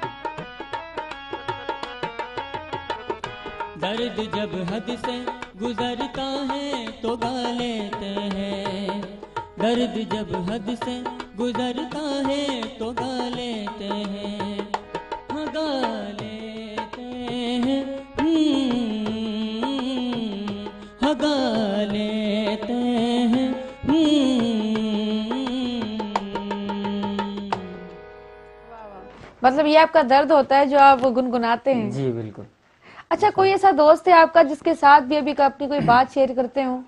दर्द जब हद से गुजरता है तो गा लेते हैं। दर्द जब हद से गुजरता है तो गा लेते हैं। हाँ गा लेते हैं, हाँ गा लेते हैं। मतलब ये आपका दर्द होता है जो आप गुनगुनाते हैं? जी बिल्कुल। अच्छा, कोई ऐसा दोस्त है आपका जिसके साथ भी अभी अपनी कोई बात शेयर करते हो?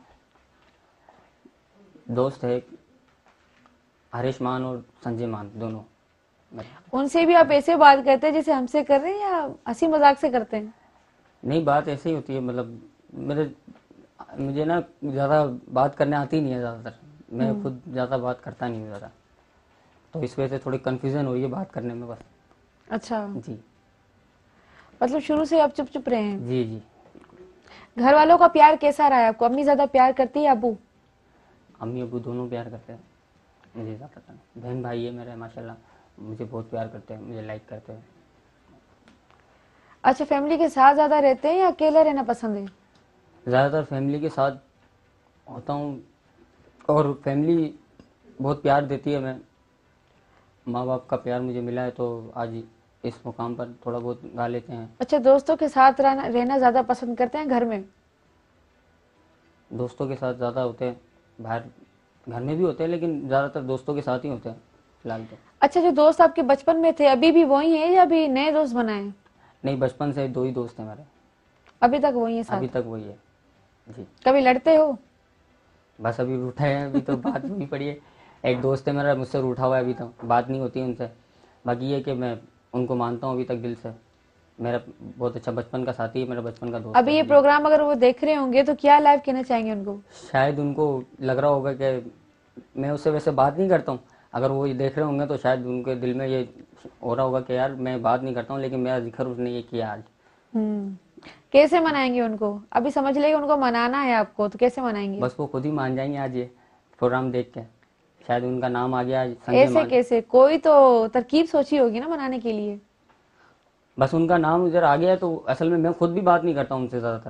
दोस्त है हरीश मान और संजय मान, दोनों। उनसे भी आप ऐसे बात करते हैं जैसे हमसे कर रहे हैं, या हंसी मजाक से करते हैं? नहीं, बात ऐसे ही होती है, मतलब मेरे मुझे ना ज़्यादा बात करने आती नहीं है ज़्यादातर। मैं खुद ज़्यादा बात करता नहीं हूँ ज़्यादा, तो इस वजह से थोड़ी कंफ्यूजन हो रही है बात करने में बस। अच्छा जी, मतलब शुरू से आप चुप चुप रहे हैं? जी जी। घर वालों का प्यार कैसा रहा है आपको? अम्मी ज्यादा प्यार करती है, अबू? अम्मी अबू दोनों प्यार करते हैं मुझे ज़्यादा। बहन भाई है मेरे माशाल्लाह, मुझे बहुत प्यार करते हैं, मुझे लाइक करते हैं। अच्छा, फैमिली के साथ ज्यादा रहते हैं या अकेले रहना पसंद है? ज़्यादातर फैमिली के साथ होता हूँ, और फैमिली बहुत प्यार देती है। मैं माँ बाप का प्यार मुझे मिला है तो आज इस मुकाम पर थोड़ा बहुत गा लेते हैं। अच्छा, दोस्तों के साथ रहना रहना ज्यादा पसंद करते हैं घर में? दोस्तों के साथ ज़्यादा होते हैं, बाहर घर में भी होते हैं, लेकिन ज़्यादातर दोस्तों के साथ ही होते हैं फिलहाल तो। अच्छा, जो दोस्त आपके बचपन में थे अभी भी वही हैं या अभी नए दोस्त बनाए? नहीं, बचपन से दो ही दोस्त हैं मेरे, अभी तक वही है साथ? अभी तक वही है जी। कभी लड़ते हो? बस अभी रूठा है, अभी तो बात हुई पड़ी है। एक दोस्त है मेरा, मुझसे रूठा हुआ है, अभी तो बात नहीं होती उनसे। बाकी ये कि मैं उनको मानता हूँ अभी तक दिल से। मेरा बहुत अच्छा बचपन का साथी है, मेरा बचपन का दोस्त अभी है। ये प्रोग्राम अगर वो देख रहे होंगे तो क्या लाइव कहना चाहेंगे उनको? शायद उनको लग रहा होगा कि मैं उससे वैसे बात नहीं करता हूँ, अगर वो ये देख रहे होंगे तो शायद उनके दिल में ये हो रहा होगा कि यार मैं बात नहीं करता हूँ, लेकिन मेरा जिक्र उसने ये किया आज। हम्म कैसे मनाएंगे उनको? अभी समझ लेंगे उनको मनाना है आपको, तो कैसे मनाएंगे? बस वो खुद ही मान जाएंगे आज ये प्रोग्राम देख के। शायद उनका नाम आ गया आज, संजय ऐसे मान। कैसे? कोई तो तरकीब सोची होगी ना मनाने के लिए। बस उनका नाम इधर आ गया है, तो असल में मैं खुद भी बात नहीं करता हूँ उनसे ज़्यादातर।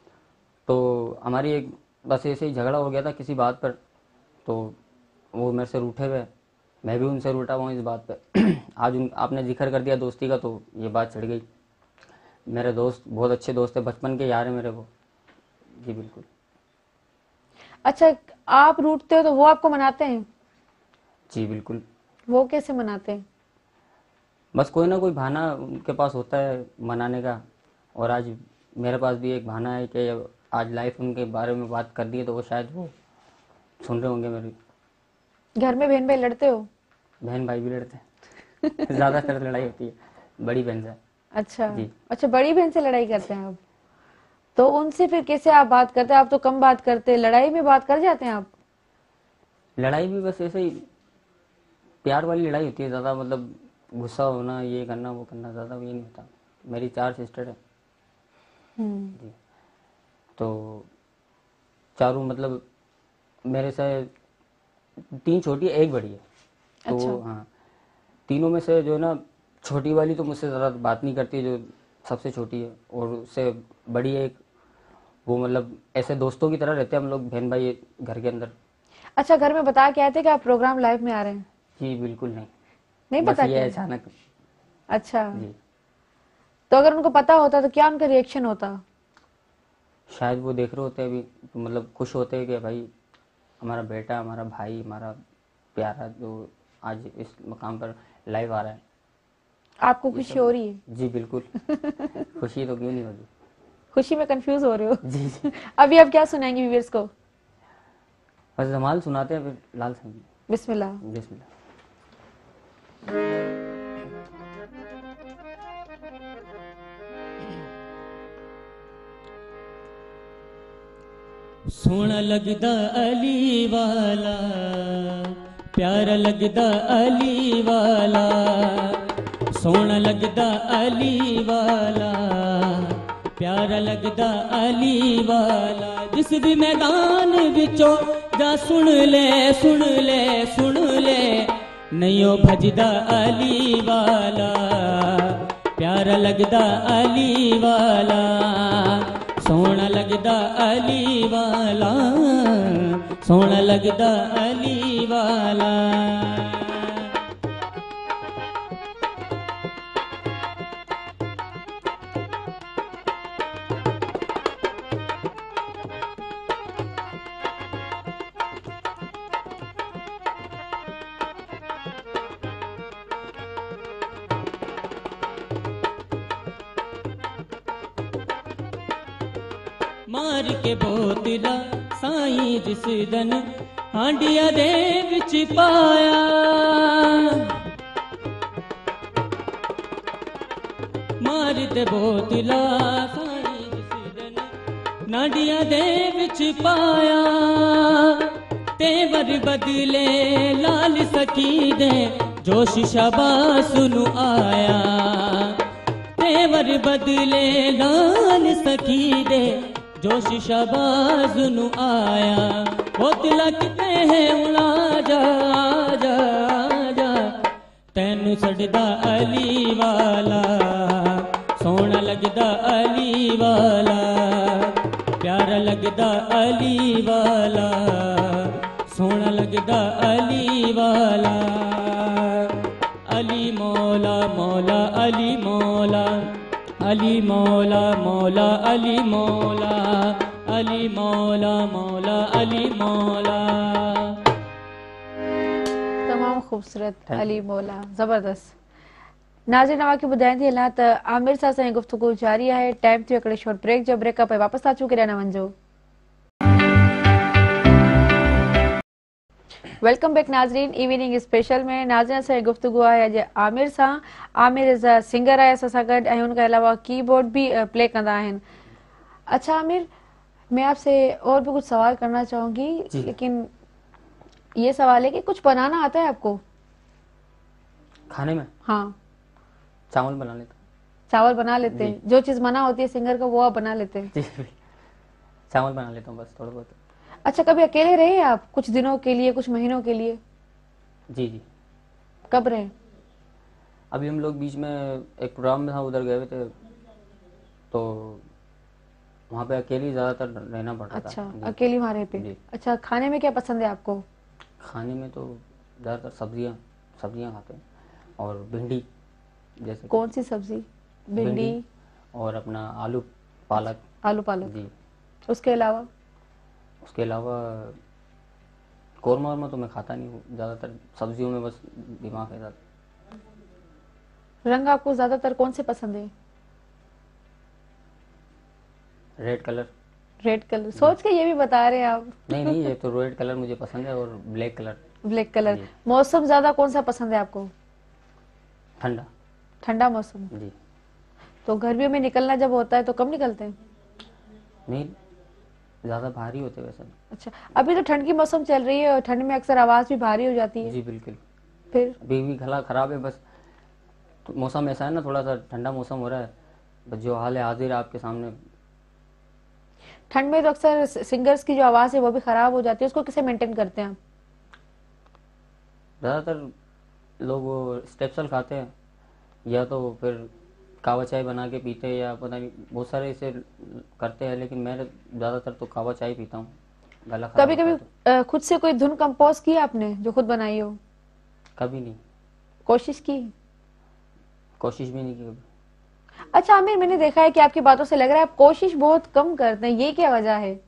तो हमारी एक बस ऐसे ही झगड़ा हो गया था किसी बात पर, तो वो मेरे से रूठे हुए, मैं भी उनसे रूठा हुआ हूँ इस बात पे। आज उन आपने जिक्र कर दिया दोस्ती का, तो ये बात चढ़ गई। मेरे दोस्त बहुत अच्छे दोस्त है, बचपन के यार है मेरे वो जी। बिल्कुल। अच्छा, आप रूठते हो तो वो आपको मनाते हैं? जी बिल्कुल। वो कैसे मनाते हैं? बस कोई ना कोई बहाना उनके पास होता है मनाने का, और आज मेरे पास भी एक बहाना है कि आज लाइफ उनके बारे में बात कर दी है, तो वो शायद वो सुन रहे होंगे मेरी। घर में बहन भाई लड़ते हो? बहन भाई भी लड़ते हैं। ज़्यादातर लड़ाई होती है बड़ी बहन से। अच्छा जी। अच्छा, बड़ी बहन से लड़ाई करते हैं आप? तो उनसे फिर कैसे आप बात करते हैं? आप तो कम बात करते हैं, लड़ाई में बात कर जाते हैं आप? लड़ाई भी बस ऐसे ही प्यार वाली लड़ाई होती है ज़्यादा, मतलब गुस्सा होना, ये करना वो करना, ज़्यादा ये नहीं होता। मेरी चार सिस्टर है हम्म जी, तो चारों मतलब मेरे से तीन छोटी है, एक बड़ी है। तो अच्छा। हाँ, तीनों में से जो है ना, छोटी वाली तो मुझसे ज़्यादा बात नहीं करती, जो सबसे छोटी है, और उससे बड़ी है एक, वो मतलब ऐसे दोस्तों की तरह रहते हैं हम लोग, बहन भाई घर के अंदर। अच्छा, घर में बता के आए थे कि आप प्रोग्राम लाइव में आ रहे हैं? जी बिल्कुल नहीं, नहीं बस पता ये क्या? अचानक अच्छा, जी। तो अगर उनको पता होता तो क्या उनका रिएक्शन होता? शायद वो देख रहे होते हैं अभी, तो मतलब खुश होते हैं कि भाई हमारा बेटा, हमारा भाई, हमारा प्यारा जो आज इस मकाम पर लाइव आ रहा है। आपको खुशी हो रही है? जी बिल्कुल। खुशी तो क्यों नहीं होगी। खुशी में कंफ्यूज हो रहे हो? जी जी। अभी आप क्या सुनाएंगे व्यूअर्स को? बस धमाल सुनाते हैं, फिर लाल संगीत। बिस्मिल्लाह। बिस्मिल्लाह। सोहना लगदा अली वाला, प्यारा लगदा अली वाला, सोहना लगदा अली वाला, प्यारा लगदा अली वाला। जिस भी मैदान विचों जा सुन ले सुन ले सुन ले, नयो भजदा अली वाला, प्यारा लगदा अली वाला, सोहना लगदा अली वाला, सोहना लगदा अली वाला। मार के बोतला साईं जिस दिन हांडिया दे विच पाया, मार के बोतला साईं जिस दिन नाडिया दे विच पाया, तेवर बदले लाल सकी दे जोश शाबाश नु आया, तेवर बदले लाल सकी दे जोश शबाज नु आया। वो तिलक ते है उड़ा जा जा जा, तैनू छड़दा अली वाला, सोहना लगदा अली वाला, प्यारा लगदा अली वाला, सोहना लगदा अली वाला, अली अली मौला मौला अली मौला अली मौला मौला अली मौला अली मौला मौला अली मौला। तमाम खूबसूरत अली मौला, ज़बरदस्त। नाज़रीन नवा की ॿुधाईंदी हलां त आमिर सां असांजी गुफ़्तगू जारी आहे। टाइम थियो हिकिड़े शॉर्ट ब्रेक जो, ब्रेक खां पोइ वापसि अचूं, केॾा न वञिजो। वेलकम बैक नाज़रीन, इवनिंग स्पेशल में नाज़रीन असांजी गुफ़्तगू आहे अॼु आमिर सां। आमिर इज़ अ सिंगर आहे असां सां गॾु ऐं उनखां अलावा कीबोर्ड भी प्ले कंदा आहिनि। अच्छा आमिर, मैं आपसे और भी कुछ सवाल करना चाहूँगी, लेकिन ये सवाल है कि कुछ बनाना आता है आपको? खाने में? हाँ, चावल बना लेता हूँ। चावल बना लेते हैं? जो चीज़ मना होती है सिंगर को वो आप बना लेते हैं? चावल बना लेता हूँ बस थोड़ा बहुत। अच्छा, कभी अकेले रहे आप कुछ दिनों के लिए, कुछ महीनों के लिए? जी जी। कब रहे? अभी हम लोग बीच में एक प्रोग्राम में था, उधर गए हुए थे, तो वहाँ पे अकेले ज़्यादातर रहना पड़ता था। अच्छा, अकेली वहाँ रहते। अच्छा, खाने में क्या पसंद है आपको? खाने में तो ज़्यादातर सब्जियाँ सब्जियाँ खाते हैं, और भिंडी जैसे। कौन सी सब्जी? भिंडी और अपना आलू पालक। आलू पालक जी। उसके अलावा? उसके अलावा कौरमा वरमा तो मैं खाता नहीं हूँ, ज़्यादातर सब्जियों में बस दिमाग है ज़्यादा। रंग आपको ज़्यादातर कौन से पसंद है? Red colour. रेड कलर सोच के ये भी बता रहे हैं आप? नहीं नहीं, ये तो रेड कलर मुझे पसंद है, और ब्लैक कलर। Black colour. मौसम ज़्यादा कौन सा पसंद है आपको? ठंडा। ठंडा मौसम जी। तो गर्मियों में निकलना जब होता है तो कब निकलते हैं? नहीं, ज़्यादा भारी होते वैसे। अच्छा, अभी तो ठंड की मौसम चल रही है और ठंड में अक्सर आवाज़ भी भारी हो जाती है। जी बिल्कुल। फिर अभी भी गला खराब है बस, तो मौसम ऐसा है ना, थोड़ा सा ठंडा मौसम हो रहा है, बस जो हाल है हाजिर है आपके सामने। ठंड में तो अक्सर सिंगर्स की जो आवाज़ है वो भी खराब हो जाती है, उसको कैसे मेंटेन करते हैं आप? ज़्यादातर लोग वो स्टेप्सल खाते हैं, या तो फिर कावा चाय बना के पीते हैं, या पता नहीं बहुत सारे इसे करते हैं, लेकिन मैं ज़्यादातर तो कावा चाय पीता हूँ। गला खराब कभी कभी खुद से कोई धुन कंपोज की आपने जो खुद बनाई हो? कभी नहीं। कोशिश की? कोशिश भी नहीं की कभी। अच्छा आमिर, मैंने देखा है कि आपकी बातों से लग रहा है आप कोशिश बहुत कम करते हैं, ये क्या वजह है?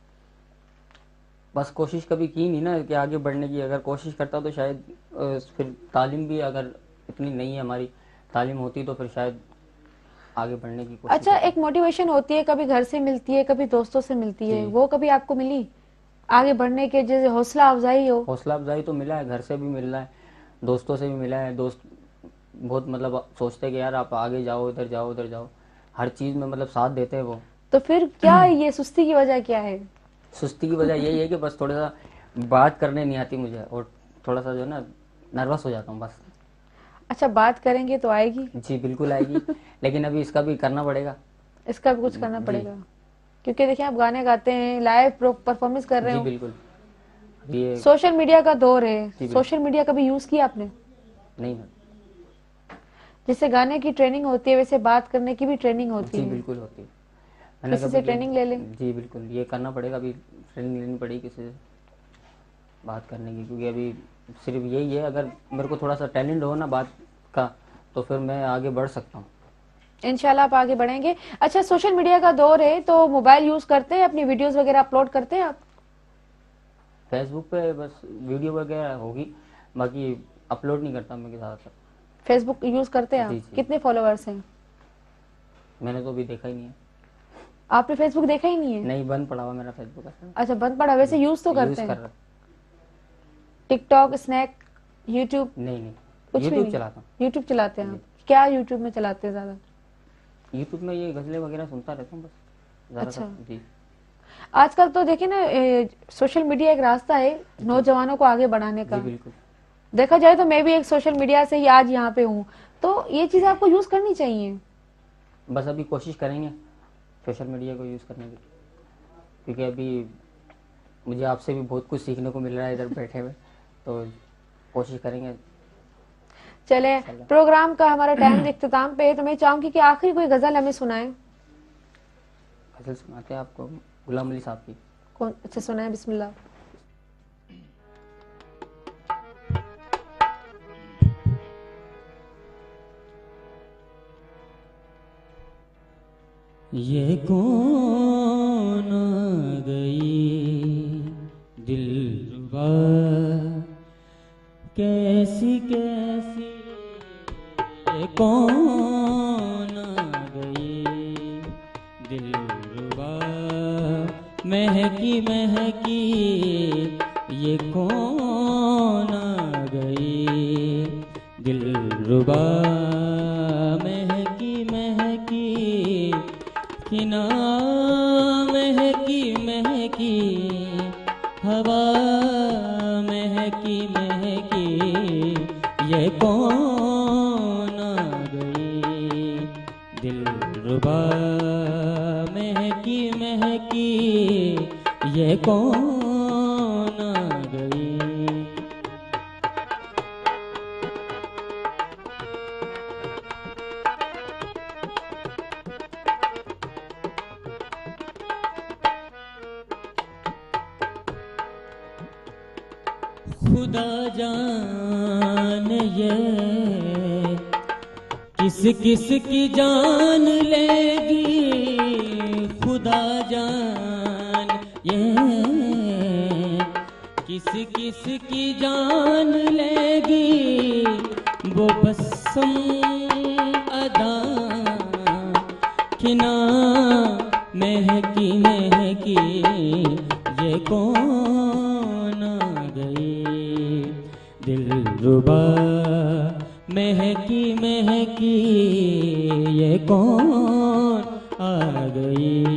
बस कोशिश कभी की नहीं ना कि आगे बढ़ने की। अगर कोशिश करता तो शायद फिर तालीम भी अगर इतनी नहीं है हमारी, तालीम होती तो फिर शायद आगे बढ़ने की कोशिश। अच्छा, एक मोटिवेशन होती है, कभी घर से मिलती है, कभी दोस्तों से मिलती है, वो कभी आपको मिली आगे बढ़ने के, जैसे हौसला अफजाई हो? हौसला अफजाई तो मिला है, घर से भी मिल रहा है, दोस्तों से भी मिला है। दोस्त बहुत मतलब सोचते कि यार आप आगे जाओ, इधर जाओ उधर जाओ, हर चीज़ में मतलब साथ देते हैं वो। तो फिर क्या ये सुस्ती की वजह क्या है? सुस्ती की वजह यही है कि बस थोड़ा सा बात करने नहीं आती मुझे, और थोड़ा सा जो ना नर्वस हो जाता हूँ बस। अच्छा, बात करेंगे तो आएगी? जी बिल्कुल आएगी, लेकिन अभी इसका भी करना पड़ेगा। इसका भी कुछ करना पड़ेगा, क्योंकि देखिए आप गाने गाते हैं, लाइव परफॉर्मेंस कर रहे हो। जी बिल्कुल। ये सोशल मीडिया का दौर है, सोशल मीडिया कभी यूज किया आपने? नहीं। जैसे गाने की ट्रेनिंग होती है वैसे बात करने की भी ट्रेनिंग होती है। जी बिल्कुल होती है। मैंने किसी से ट्रेनिंग ले लें? जी बिल्कुल, ये करना पड़ेगा, अभी ट्रेनिंग लेनी पड़ेगी किसी से बात करने की, क्योंकि अभी सिर्फ यही है, अगर मेरे को थोड़ा सा टैलेंट हो ना बात का, तो फिर मैं आगे बढ़ सकता हूँ। इंशाल्लाह आप आगे बढ़ेंगे। अच्छा, सोशल मीडिया का दौर है तो मोबाइल यूज करते हैं, अपनी वीडियोस वगैरह अपलोड करते हैं आप? फेसबुक पे बस वीडियो वगैरह होगी, बाकी अपलोड नहीं करता मैं ज़्यादातर। फेसबुक यूज करते हैं आप? कितने फॉलोअर्स हैं? मैंने तो अभी देखा ही नहीं है। आपने फेसबुक देखा ही नहीं है? नहीं, बंद पड़ा हुआ मेरा फेसबुक। अच्छा, बंद पड़ा। वैसे यूज तो करते हैं? कर टिकटॉक, स्नैक, यूट्यूब? नहीं नहीं, कुछ यूट्यूब चलाता हूँ। यूट्यूब चलाते हैं आप? क्या यूट्यूब में चलाते हैं ज्यादा? यूट्यूब में ये गजलें वगैरह सुनता रहता हूँ बस। अच्छा जी। आजकल तो देखिए ना, सोशल मीडिया एक रास्ता है नौजवानों को आगे बढ़ाने का। जी बिल्कुल। देखा जाए तो मैं भी एक सोशल मीडिया से ही आज यहाँ पे हूँ, तो ये चीजें आपको यूज करनी चाहिए। बस अभी कोशिश करेंगे सोशल मीडिया को यूज करने की, क्योंकि अभी मुझे आपसे भी बहुत कुछ सीखने को मिल रहा है इधर बैठे हुए, तो कोशिश करेंगे। चले, प्रोग्राम का हमारा टाइम इख्तिताम पे है, तो मैं चाहूंगी कि आखिरी कोई गजल हमें सुनाए। गजल सुनाते हैं आपको गुलाम अली साहब की। कौन? अच्छा सुनाए, बिस्मिल्लाह। ये कौन आ गई दिलरुबा, कैसी कैसी ये कौन आ गई दिलरुबा, महकी महकी ये कौन आ गई दिलरुबा, महकी महकी किना महकी महकी हवा, महकी महकी ये कौन आ गई दिलरुबा, महकी महकी ये कौन आ गई। खुदा जाने ये किस किस की जान लेगी, खुदा जान ये किस किस की जान लेगी, वो बसम अदा किना महकी महकी ये कौन आ गई दिलरुबा, महकी महकी ये कौन आ गई।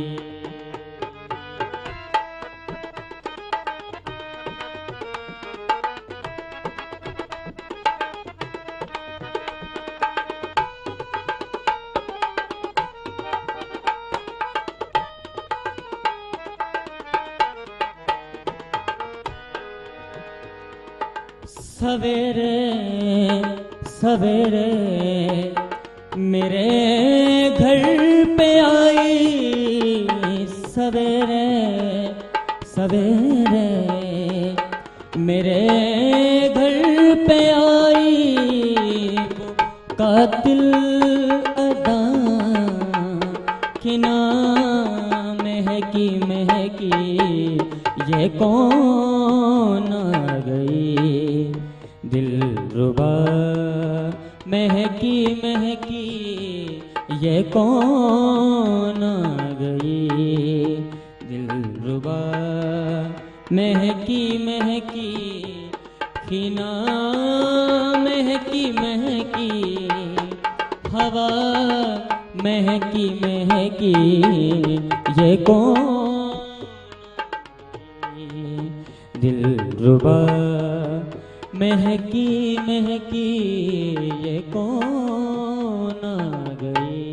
सवेरे सवेरे मेरे घर पे आई, सवेरे सवेरे मेरे घर पे आई, कातिल अदा किना महकी महकी ये कौन आ गई दिलरुबा, महकी महकी ये कौन आ गई दिलरुबा, महकी महकी खिना महकी महकी हवा, महकी महकी ये कौन दिलरुबा, महकी महकी ये कौन आ गई।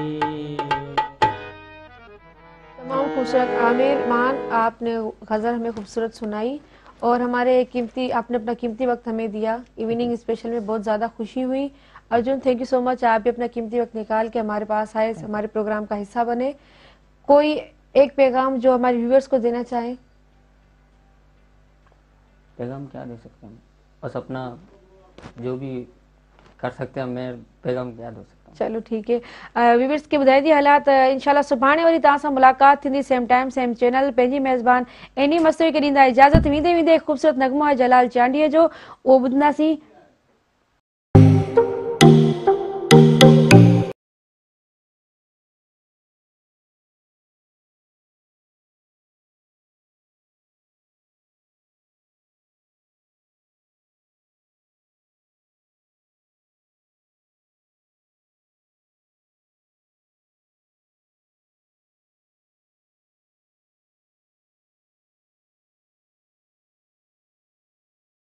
तमाम खूबसूरत आमिर मान, आपने गज़ल हमें खूबसूरत सुनाई और हमारे कीमती आपने अपना कीमती वक्त हमें दिया। इवनिंग स्पेशल में बहुत ज़्यादा खुशी हुई। Arjun, thank you so much, आप भी अपना कीमती वक्त निकाल के हमारे पास आए, हमारे प्रोग्राम का हिस्सा बने। कोई एक पैगाम जो हमारे व्यूअर्स को देना चाहें? पैगाम क्या दे सकते हैं, बस अपना जो भी कर सकते हैं, मैं पैगाम क्या दे सकता हूँ। चलो ठीक है व्यूअर्स के ॿुधाए थी हालात इंशाल्लाह सुभाणे वरी तव्हां सां मुलाक़ात थींदी सेम टाइम सेम चैनल। पंहिंजी मेज़बान एनी मस्तूरी खे ॾींदा इजाज़त। वेंदे वेंदे ख़ूबसूरत नगमो आहे जलाल चांडीअ जो, उहो ॿुधंदासीं।